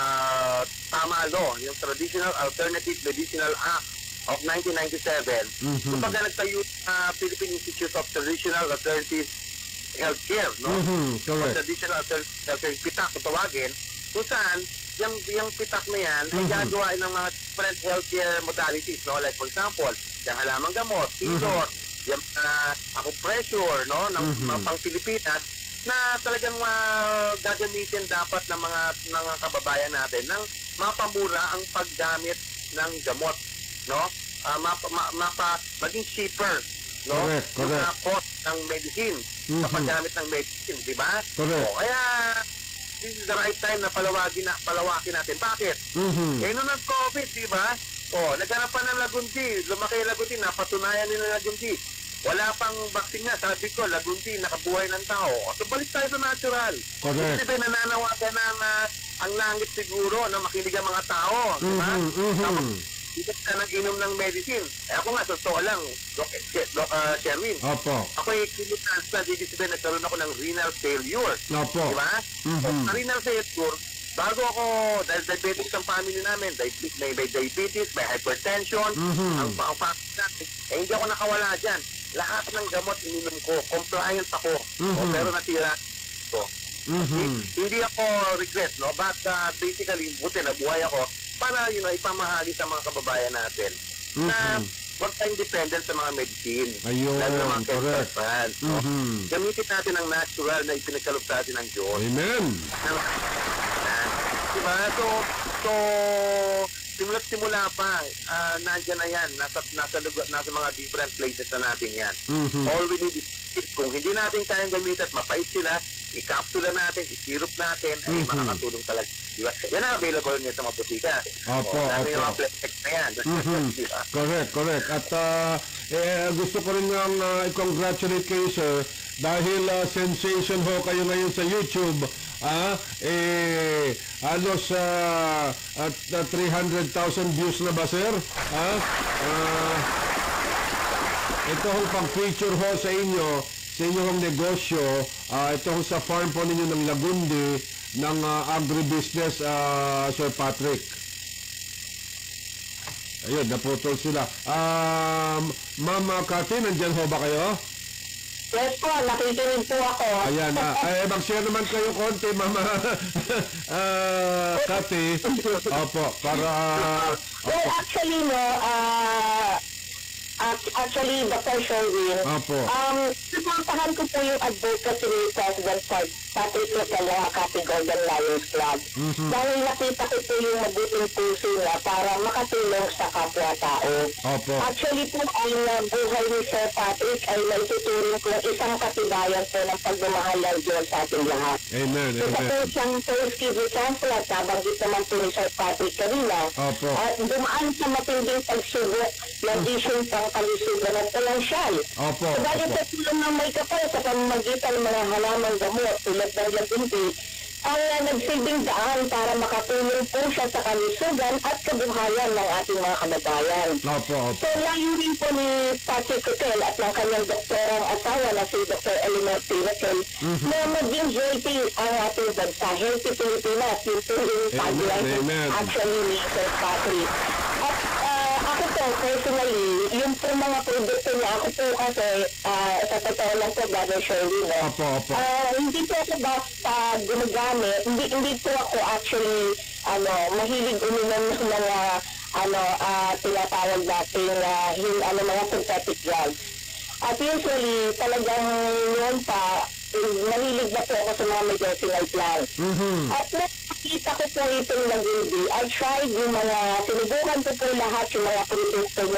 uh, tama law, yung Traditional Alternative Medicinal Act of nineteen ninety-seven. Mm-hmm. Kumbaga nagtayo uh, Philippine Institute of Traditional Alternative Healthcare, no? Mm-hmm. Correct. Traditional Alternative Healthcare, pitak kung tawagin, kung saan yung, yung pitak na yan ay Mm-hmm. gagawain ng mga different healthcare modalities, no? Like for example, yung halamang gamot, pilor, Mm-hmm. yung uh, acupressure, no? Ng Mm-hmm. mga pang Pilipinas, na talagang uh, gagamitin dapat ng mga mga kababayan natin ng mapamura ang paggamit ng gamot, no? Uh, mapa, ma, mapa, maging cheaper, no? Correct, Yung correct. uh, cost ng medicine, Mhm. sa paggamit ng medicine, di ba? Correct. O, kaya, this is the right time na palawagin, na, palawakin natin. Bakit? Mm-hmm. Eh, nung nag-COVID, di ba? O, naghanap pa ng Lagunti, lumaki yung Lagunti, napatunayan nila Lagunti. Wala pang vaccine nga, sabi ko, Lagunti, nakabuhay ng tao. O, so balik tayo sa natural. Correct. Kasi ba, nananawagan ng uh, ang langit siguro na makinig ang mga tao, di ba? Mm-hmm. Mm-hmm. Tapos, hindi ka nag-inom ng medicine. Eh, ako nga, totoo lang, Doc, Doc, uh, Sherwin. Opo. Ako ay kinitas na, di sabihin, nagkaroon ako ng renal failure. Opo. Di ba? Mhm. So, sa renal failure, bago ako, dahil diabetes ang family namin, diabetes, may, may diabetes, may hypertension, Mhm. ang ang family natin, eh hindi ako nakawala dyan. Lahat ng gamot ininom ko, compliant ako. Mhm. O, pero natira ko. Mhm. Hindi ako regret, no? But uh, basically, buti na buhay ako para, you know, ipamahagi sa mga kababayan natin na Mhm. huwag tayong dependent sa mga medicine. Ayun, Lalo na mga correct. chemical plants, no? Mhm. Gamitin natin ang natural na ipinagkaloob sa atin ng Diyos. Amen. Diba? So, so, simula't simula pa, uh, nandiyan na yan, nasa, nasa, lugar, nasa mga different places na natin yan. Mhm. All we need is, kung hindi natin kayang gamitin at mapait sila, i-capsule natin, i-syrup natin, ay Mhm. makakatulong talaga. Diba? Yan ang available niya sa mga butika. Opo, O, natin yung opo. mga plastic na yan. Mhm. Diba? Correct, correct. At ah, eh, gusto ko rin nga uh, i-congratulate kayo, sir, dahil ah, sensation ho kayo ngayon sa YouTube. Ah, eh, halos ah, at ah, three hundred thousand views na ba, sir? Ah, ah, ito hong pang-feature ho sa inyo, sa inyong negosyo, ah, ito hong sa farm po ninyo ng Lagundi, ng ah, agribusiness, ah, Sir Patrick. Ayun, naputol sila. Um, Mama Cathy, nandyan ho ba kayo? Yes po, nakikinig po ako. Ayan, ah, ay, mag-share naman kayo konti, Mama uh, Cathy. Opo, para... Well, actually, no, uh, act- actually, Doctor Sherwin, Opo. um, suportahan ko po yung advocacy ni President Patrick Roquel ng Makati Golden Lions Club. Mhm. Dahil nakita ko po yung mabuting puso niya para makatulong sa kapwa-tao. Opo. Actually po, ang uh, buhay ni Sir Patrick ay maituturing ko isang katibayan po ng pagmamahal ng Diyos sa ating lahat. Amen, Isa po amen. siyang first kidney transplant, nabanggit naman po ni Sir Patrick kanina. Opo. At dumaan sa matinding pagsubok ng vision pang kalusugan at pinansyal. Opo, Subalit opo. sa tulong ng may kapal sa pamamagitan ng mga halamang gamot tulad ng lagunti, ang uh, nagsilbing daan para makatulong po siya sa kalusugan at kabuhayan ng ating mga kababayan. Opo, opo. So, layunin po ni Patrick Roquel at ng kanyang doktorang asawa na si Doctor Elinor Roquel na maging healthy ang ating bansa. Healthy Pilipinas, yun po yung tagline Amen. actually ni Sir Patrick. At uh, ako po, personally, yung po mga produkto niya, ako po kasi, uh, sa totoo lang po, Brother Shirley, no? Opo, opo. Ah, hindi po ako basta gumagamit, hindi, hindi po ako actually, ano, mahilig uminom ng mga, ano, ah, tinatawag natin, uh, hin, ano, mga synthetic drugs. At usually, talagang noon pa, eh, mahilig na po ako sa mga medicinal plants. Mhm. At nakita ko po itong Lagundi, I tried yung mga, sinubukan ko po lahat yung mga produkto niya.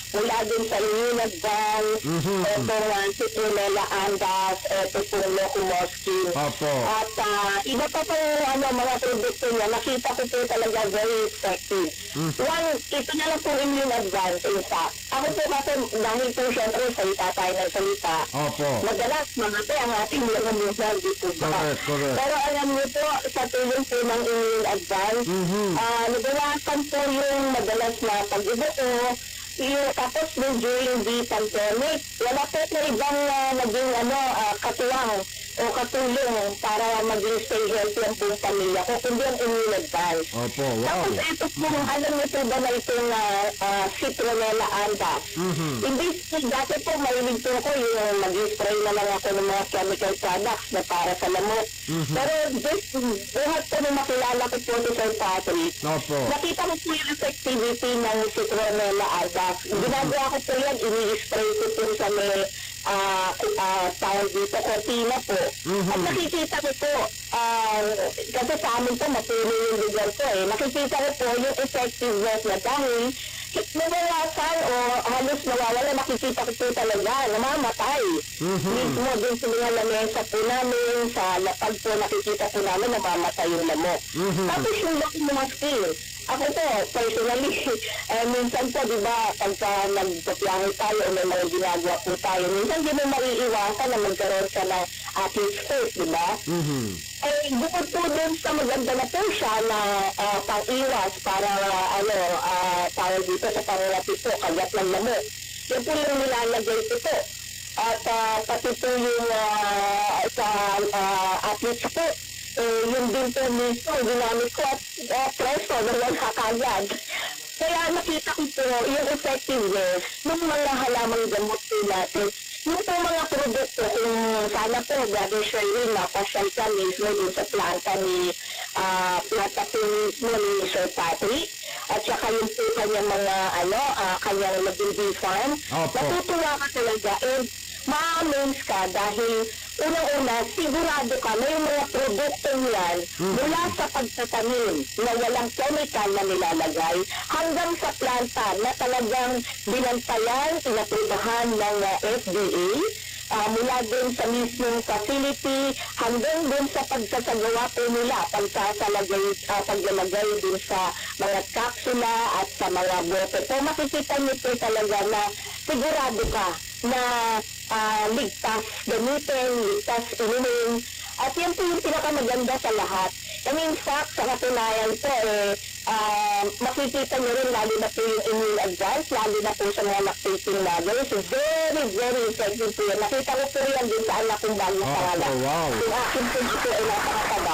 mula din sa immune advance, Mhm. itong uh, citronella andas, ito pong lokumoskin. Opo. At ah, iba pa po ano, mga produkto niya, nakita ko po talaga very effective. One, ito na lang po immune advance, in fact. Ako po kasi, dahil po syempre salita tayo ng salita, Opo. madalas mga pe ang ating mga musal dito ba? Correct, correct. Pero alam niyo po, sa tulong po ng immune advance, Mhm. ah, nabawasan po yung madalas na pag-ibo ko, yung tapos din during the pandemic, wala po na ibang ah, naging ano, ah, katuwang o katulong para maging stay healthy ang buong pamilya ko, kundi ang immune advance. Opo, wow. Tapos ito po, alam niyo po ba na itong uh, uh, citronella andas? Mhm. Hindi, dati po mahilig po ko yung mag-spray na lang ako ng mga chemical products na para sa lamok. Pero this, buhat po na makilala ko po ni Sir Patrick, Opo. nakita ko po yung effectivity ng citronella andas. Ginagawa ko po yan, ini-spray ko po sa may ah uh, tawag dito, cortina po. At nakikita ko po, ah, kasi sa amin po, mapuno yung lugar ko eh. Nakikita ko po yung effectiveness na dahil nabawasan o halos nawawala, nakikita ko po talaga, namamatay. Mismo din sa mga lamesa po namin, sa lapag po nakikita po namin, namamatay yung lamok. Tapos yung lokumoskin, ako po, personally, eh, minsan po, di ba, pagka nagpapiyahe tayo o may mga ginagawa po tayo, minsan di mo maiiwasan na magkaroon ka ng athlete's foot, di ba? Mhm. Eh, bukod po dun sa maganda na po siya na ah, pang-iwas para, ah, ano, uh, tawag dito sa panglapi po, kagat ng lamok. Yan po yung nilalagay ko po. At ah, pati po yung ah, sa uh, athlete's foot, eh, yun din po mismo, ginamit ko at uh, presto, naman kakagad. Kaya nakita ko po yung effectiveness ng mga halamang gamot po natin. Yung po mga produkto, kung sana po, Brother Sherwin, mapasyal ka mismo din sa planta ni uh, planta po mismo ni Sir Patrick. At saka yung po kanyang mga, ano, uh, kanyang nag-bee farm. Opo. Natutuwa ka talaga. And ma-amaze ka dahil unang-una, sigurado ka na yung mga produkto niyan mula sa pagtatanim na walang chemical na nilalagay hanggang sa planta na talagang binantayan, inaprubahan ng uh, F D A, uh, mula din sa mismong facility hanggang din sa pagsasagawa po nila, pagsasalagay, uh, paglalagay din sa mga kapsula at sa mga bote. So makikita niyo po talaga na sigurado ka na uh, ligtas gamitin, ligtas inumin. At yan po yung pinakamaganda sa lahat. And in fact, sa katunayan po, eh, uh, makikita nyo rin lalo na po yung immune advance, lalo na po sa mga lactating mothers. Very, very effective po yan. Nakita ko po yan din sa anak kong bagong Oh, pangalan. oh, wow. Yung akin po dito ay napakataba.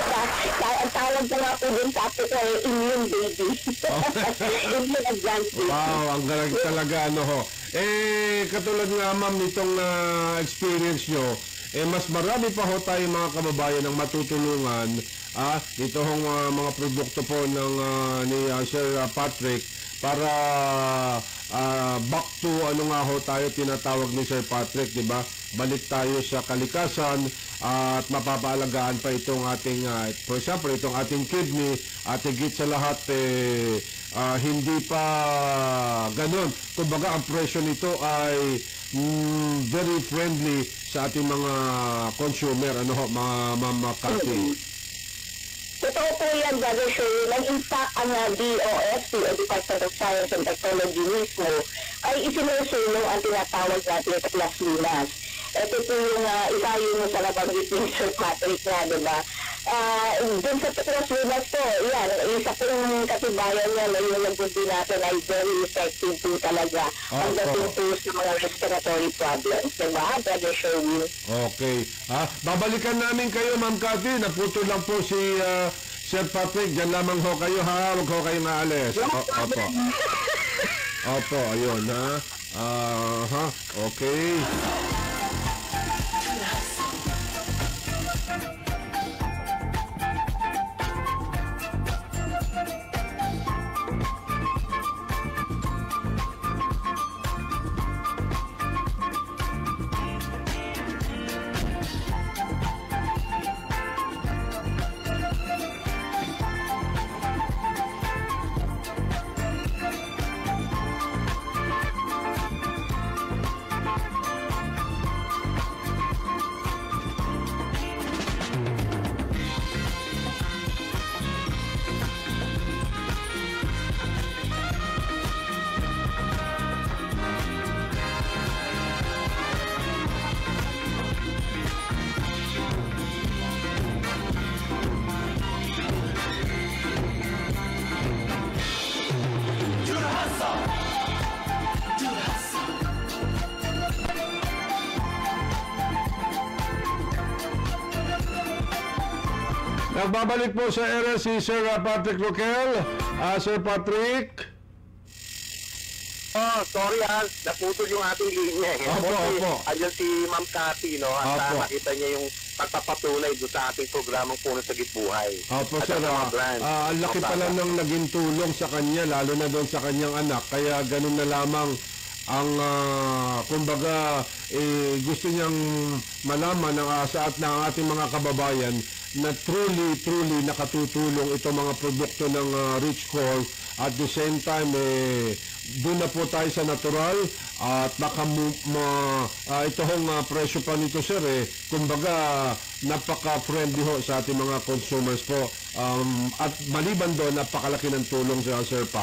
Ang tawag ko nga po din sa apo ko ay immune baby. Immune advance baby. Wow, ang galing talaga, ano ho. Eh, katulad nga ma'am, nitong ah, experience nyo, eh, mas marami pa ho tayo mga kababayan ng matutulungan ah, dito hong ah, mga produkto po ng ah, ni ah, Sir ah, Patrick para ah, back to ano nga ho tayo tinatawag ni Sir Patrick, di ba? Balik tayo sa kalikasan at mapapaalagaan pa itong ating, ah, for example, itong ating kidney at higit sa lahat eh, ah, hindi pa ganun. Kumbaga, ang presyo nito ay mm, very friendly sa ating mga consumer, ano ho, mga mga Kati. Totoo po yan, Brother Sherwin. And in fact, ang uh, D O S T, o Department of Science and Technology mismo, ay isinusulong ang tinatawag natin sa Las Lunas. Ito po yung uh, isa yung sa nabanggit ni Sir Patrick na, di ba? Uh, dun sa Las Lunas po, yan, isa po yung katibayan niya na yung nagbundi natin ay very effective po talaga. Ang dating po sa mga respiratory problems, di ba, Brother Sherwin? Okay. Ha? Babalikan namin kayo, Ma'am Kati. Naputol lang po si ah, Sir Patrick. Diyan lamang ho kayo, ha? Huwag ho kayo naalis. O, opo. Opo, ayun, ha? Ah, ha? Okay. Nagbabalik po sa ere si Sir uh, Patrick Roquel. Uh, Sir Patrick. Oh, sorry ah, naputol yung ating linya eh. Opo, Kasi, opo. andyan si Ma'am Cathy, no? At Opo. uh, nakita niya yung pagpapatunay doon sa ating programang Puno Sagip Buhay. Opo, At sir. ang mga Uh, brand. uh, ang laki pala ng naging tulong sa kanya, lalo na doon sa kanyang anak. Kaya ganun na lamang ang, uh, kumbaga, eh, gusto niyang malaman ng asa at ng ating mga kababayan na truly, truly nakatutulong itong mga produkto ng uh, Rich Core. At the same time, eh, doon na po tayo sa natural at baka ma, uh, ito hong uh, presyo pa nito, sir, eh, kumbaga napaka-friendly ho sa ating mga consumers po. Um, at maliban doon, napakalaki ng tulong sa Sir Pat.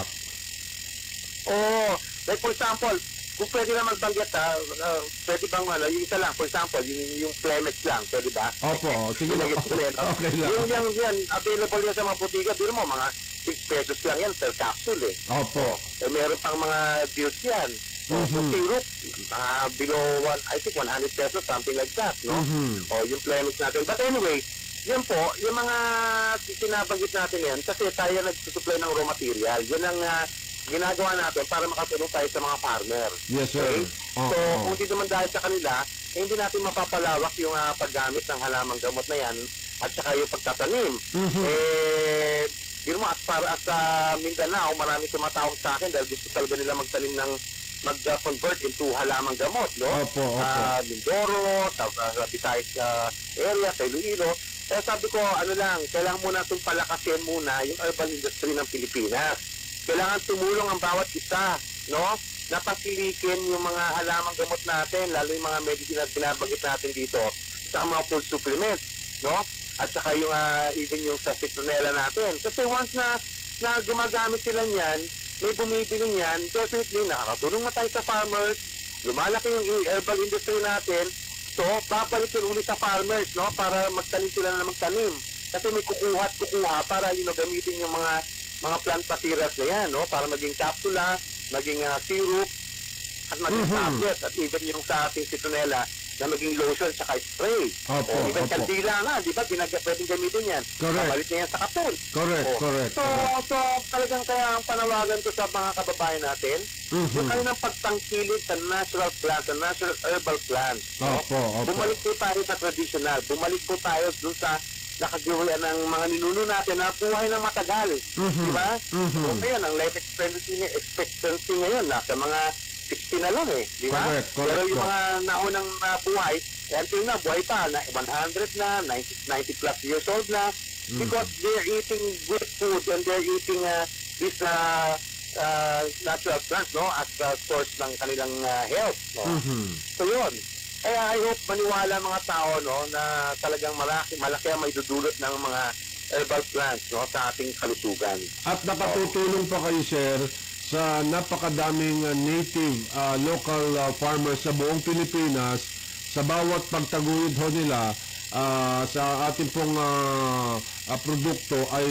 Oh, like for example, kung pwede na magbanggit ha, uh, pwede bang ano, yung isa lang, for example, yung, yung Clemets lang, pwede ba? Opo, sige na. Okay lang. Yung yan, yan, available yan sa mga butika, biro mo, mga six pesos lang yan per capsule eh. Opo. Eh, meron pang mga deals yan. So, Mhm. mm-hmm. syrup, uh, below, one, I think one hundred pesos, something like that, no? Mhm. O, yung Clemets natin. But anyway, yan po, yung mga sinabanggit natin yan, kasi tayo nagsusupply ng raw material. Yan ang uh, ginagawa natin para makatulong tayo sa mga farmer. Yes, sir. Okay? Oh, so, oh. kung hindi naman dahil sa kanila, eh, hindi natin mapapalawak yung uh, paggamit ng halamang gamot na yan at saka yung pagtatanim. Mhm. Eh, yun mo, at para at sa Mindanao, marami tumatawag sa akin dahil gusto talaga nila magtanim ng mag-convert into halamang gamot, no? Opo, opo. Uh, Mindoro, sa, sa Visayas uh, area, sa Iloilo. Kaya sabi ko, ano lang, kailangan muna itong palakasin muna yung herbal industry ng Pilipinas. Kailangan tumulong ang bawat isa, no? Napasilikin yung mga halamang gamot natin, lalo yung mga medicine na binabanggit natin dito, sa mga food supplements, no? At saka yung uh, even yung sa citronella natin. Kasi once na, na gumagamit sila niyan, may bumibili niyan, definitely nakakatulong na tayo sa farmers, lumalaki yung herbal industry natin, so babalik yun ulit sa farmers, no? Para magtanim sila na magtanim. Kasi may kukuha at kukuha para yun, know, gamitin yung mga mga plant materials na yan, no? Para maging capsula, maging uh, syrup, at maging Mhm. tablet, at even yung sa ating citronella na maging lotion at spray. Opo, O, even opo. kandila nga, di ba? Pinag pwedeng gamitin yan. Correct. Kapalit niya yan sa kapon. Correct, O, correct, So, correct. so talagang kaya ang panawagan ko sa mga kababayan natin, Mhm. yung kanilang pagtangkilik sa natural plants, sa natural herbal plants. no? Opo, opo. Bumalik po tayo sa traditional. Bumalik po tayo dun sa nakagawian ng mga ninuno natin na buhay ng matagal. Mhm. Di ba? Mhm. So, ngayon, ang life expectancy, expectancy ngayon, nasa mga sixty na lang eh. Di ba? Correct, correct Pero yung po. mga naunang uh, buhay, eh, until na, buhay pa, na one hundred na, ninety, ninety plus years old na, Mm. because they're eating good food and they're eating uh, this uh, uh, natural plants, no, as a source ng kanilang uh, health. No? Mhm. So yun. Kaya I hope maniwala mga tao, no, na talagang malaki, malaki ang may dudulot ng mga herbal plants, no, sa ating kalusugan. At nakatutulong pa kayo, sir, sa napakadaming uh, native uh, local uh, farmers sa buong Pilipinas sa bawat pagtaguyod ho nila uh, sa ating pong uh, uh, produkto ay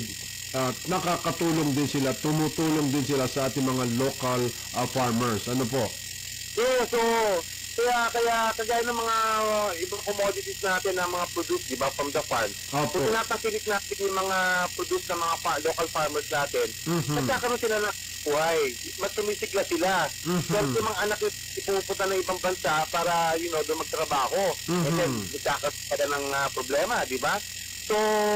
uh, nakakatulong din sila, tumutulong din sila sa ating mga local uh, farmers. Ano po? Yeah, so kaya kaya kagaya ng mga uh, ibang commodities natin na mga produce, di ba, from the farm. Opo. Kung tinatangkilik natin yung mga produce ng mga fa- local farmers natin, Mhm. nagkakaroon sila ng buhay. Mas tumisigla sila. Mhm. Pero yung mga anak yung ipupunta ng ibang bansa para, you know, doon magtrabaho. Mhm. And then, nagkakaroon pa ng uh, problema, di ba? So,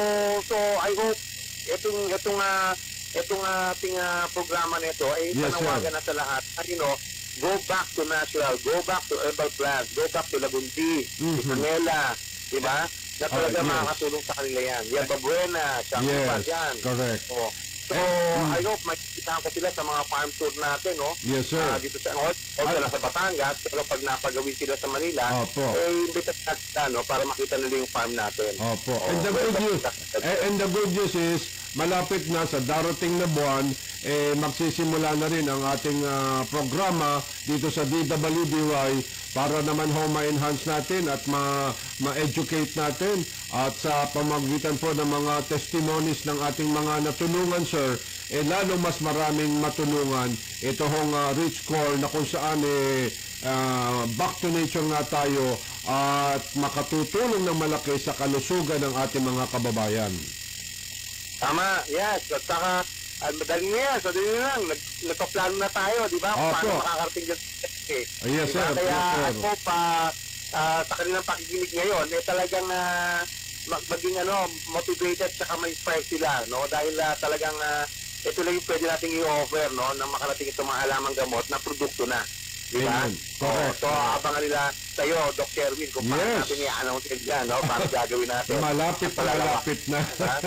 so I hope itong, itong, uh, itong ating uh, programa nito ay Yes, panawagan sir. na sa lahat. At, you know, go back to natural, go back to herbal plants, go back to lagundi, Mhm. citronella, di ba? Na talaga Ah, yes. makakatulong sa kanila yan. Yerba buena, shakupan, Yes, yan. correct. Oh. So, Mm. I hope makikita ko sila sa mga farm tour natin, no? Yes, sir. Ah, dito sa North, o Ah. lang sa Batangas, pero pag napagawin sila sa Manila, Opo. eh, imbita natin, no? Para makita nila yung farm natin. Opo. Oh, And the good news, and, and the good news is, malapit na sa darating na buwan, eh, magsisimula na rin ang ating ah, programa dito sa D W D Y para naman ho ma-enhance natin at ma- ma-educate natin at sa pamagitan po ng mga testimonies ng ating mga natulungan, sir, eh lalo mas maraming matulungan ito hong uh, rich core na kung saan eh, uh, back to nature nga tayo at makatutulong ng malaki sa kalusugan ng ating mga kababayan. Tama, yes. At saka, uh, madaling na yan. So, din lang, nag, nagpaplano na tayo, di ba? Kung paano makakarating dyan. Eh. Oh, yes, diba? sir. Kaya yes, sir. ako pa, uh, sa kanilang pakikinig ngayon, eh talagang uh, maging ano, motivated saka ma-inspire sila, no? Dahil uh, talagang uh, ito lang yung pwede nating i-offer, no? Na makarating itong mga alamang gamot na produkto na. Di ba? So, so, abangan nila sa'yo, Doc Sherwin, kung paano yes. natin i-announce yan, no? Paano gagawin natin. Malapit na malapit na.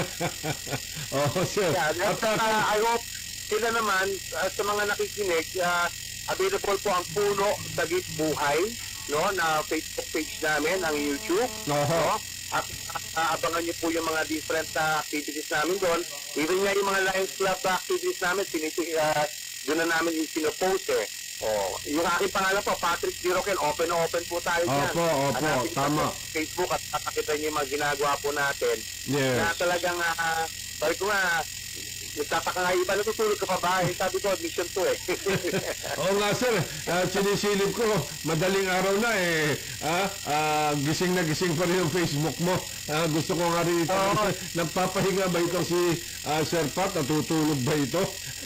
Oo, sir. Yeah, at, uh, I hope sila naman, uh, sa mga nakikinig, uh, available po ang Puno, Sagip Buhay, no? Na Facebook page namin, ang YouTube. Uh-huh. No? At uh, abangan niyo po yung mga different uh, activities namin doon. Even nga yung mga Lions Club activities namin, piniti, uh, doon na namin yung pinopost eh. Oh, yung aking pangalan po, Patrick D. Roquel, open na open po tayo dyan. Opo, opo, Hanapin tama. sa Facebook at nakakita niyo yung mga ginagawa po natin. Yes. Na talagang, uh, sabi ko nga, nagtataka nga iba, natutulog ka pa ba? Eh, sabi ko, mission to eh. Oo nga sir, uh, sinisilip ko, madaling araw na eh, ah, uh, gising na gising pa rin yung Facebook mo. Uh, gusto ko nga rin ito, oh. nagpapahinga ba ito si uh, Sir Pat, natutulog ba ito?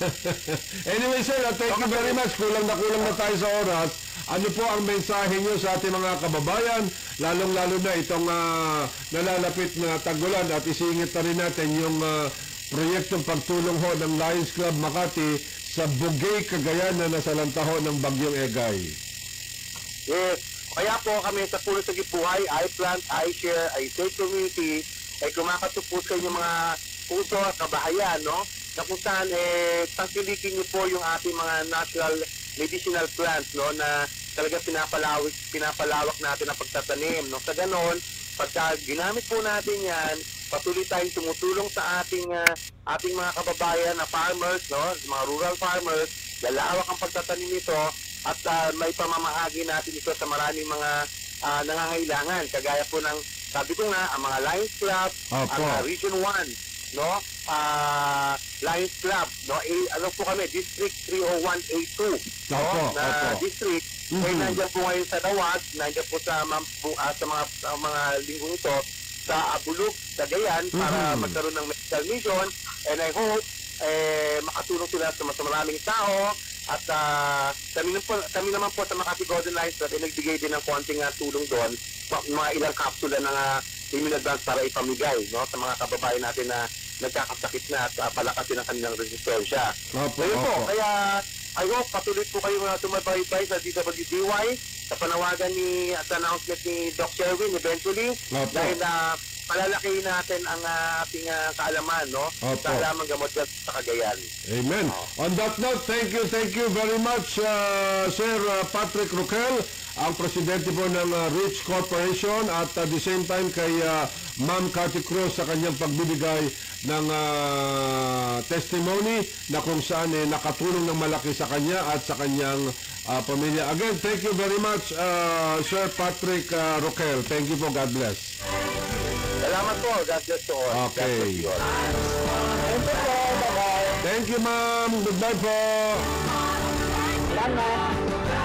Anyway sir, uh, thank you very much, kulang na kulang na tayo sa oras. Ano po ang mensahe nyo sa ating mga kababayan, lalong-lalo na itong uh, nalalapit na tagulan at isingit na rin natin yung uh, proyektong pagtulong ho ng Lions Club Makati sa Bugay, Cagayan na nasalantaho ng Bagyong Egay. Yes. Kaya po kami sa Puno Sagip Buhay, I Plant, I Share, I Say Community, ay kumakatupos sa inyong mga puso at kabahayan, no? Na kung saan, eh, tangkilikin niyo po yung ating mga natural medicinal plants, no? Na talaga pinapalawak, pinapalawak natin ang pagtatanim, no? Sa ganon, pagka ginamit po natin yan, patuloy tayong tumutulong sa ating uh, ating mga kababayan na farmers, no, mga rural farmers, lalawak ang pagtatanim nito at uh, may pamamahagi natin ito sa maraming mga uh, nangangailangan. Kagaya po ng, sabi ko nga, ang mga Lions Club, Opo. ang uh, Region one, no, uh, Lions Club, no, A, ano po kami, District three oh one A two, no, Opo, na opo. district, Mm-hmm. ay nandiyan po ngayon sa Dawag, nandiyan po sa, uh, sa mga, uh, mga linggong ito, sa Abulog, Cagayan, para mm-hmm. magkaroon ng medical mission, and I hope eh, makatulong sila sa mas maraming tao at uh, kami, naman po, kami naman po sa Makati Golden Lions Club ay nagbigay din ng konting uh, tulong doon, mga ilang kapsula ng uh, immune advance para ipamigay, no, sa mga kababayan natin na nagkakasakit na at uh, palakasin ang kanilang resistensya. Opo, So yun po, opo. kaya I hope patuloy po kayo uh, tumabaybay sa D W D Y sa panawagan ni at announcement ni Doc Sherwin eventually. Opo. Dahil uh, palalaki natin ang uh, ating uh, kaalaman, no? Opo. Sa alamang gamot at sa Cagayan. Amen. On that note, thank you, thank you very much, uh, Sir uh, Patrick Roquel, ang presidente po ng uh, Rich Corporation, at at the same time kay uh, Ma'am Cathy Cruz sa kanyang pagbibigay ng uh, testimony na kung saan eh, nakatulong ng malaki sa kanya at sa kanyang uh, pamilya. Again, thank you very much, uh, Sir Patrick uh, Roquel. Thank you po. God bless. Salamat po. God bless to all. Okay. God bless you all. Thank you po. Bye-bye. Thank you, ma'am. Goodbye po. Salamat.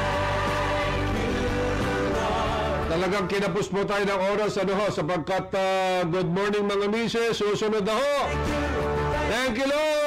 Talagang kinapos po tayo ng oras, ano ho, sapagkat uh, good morning mga misis, susunod na ho. Thank you, Lord.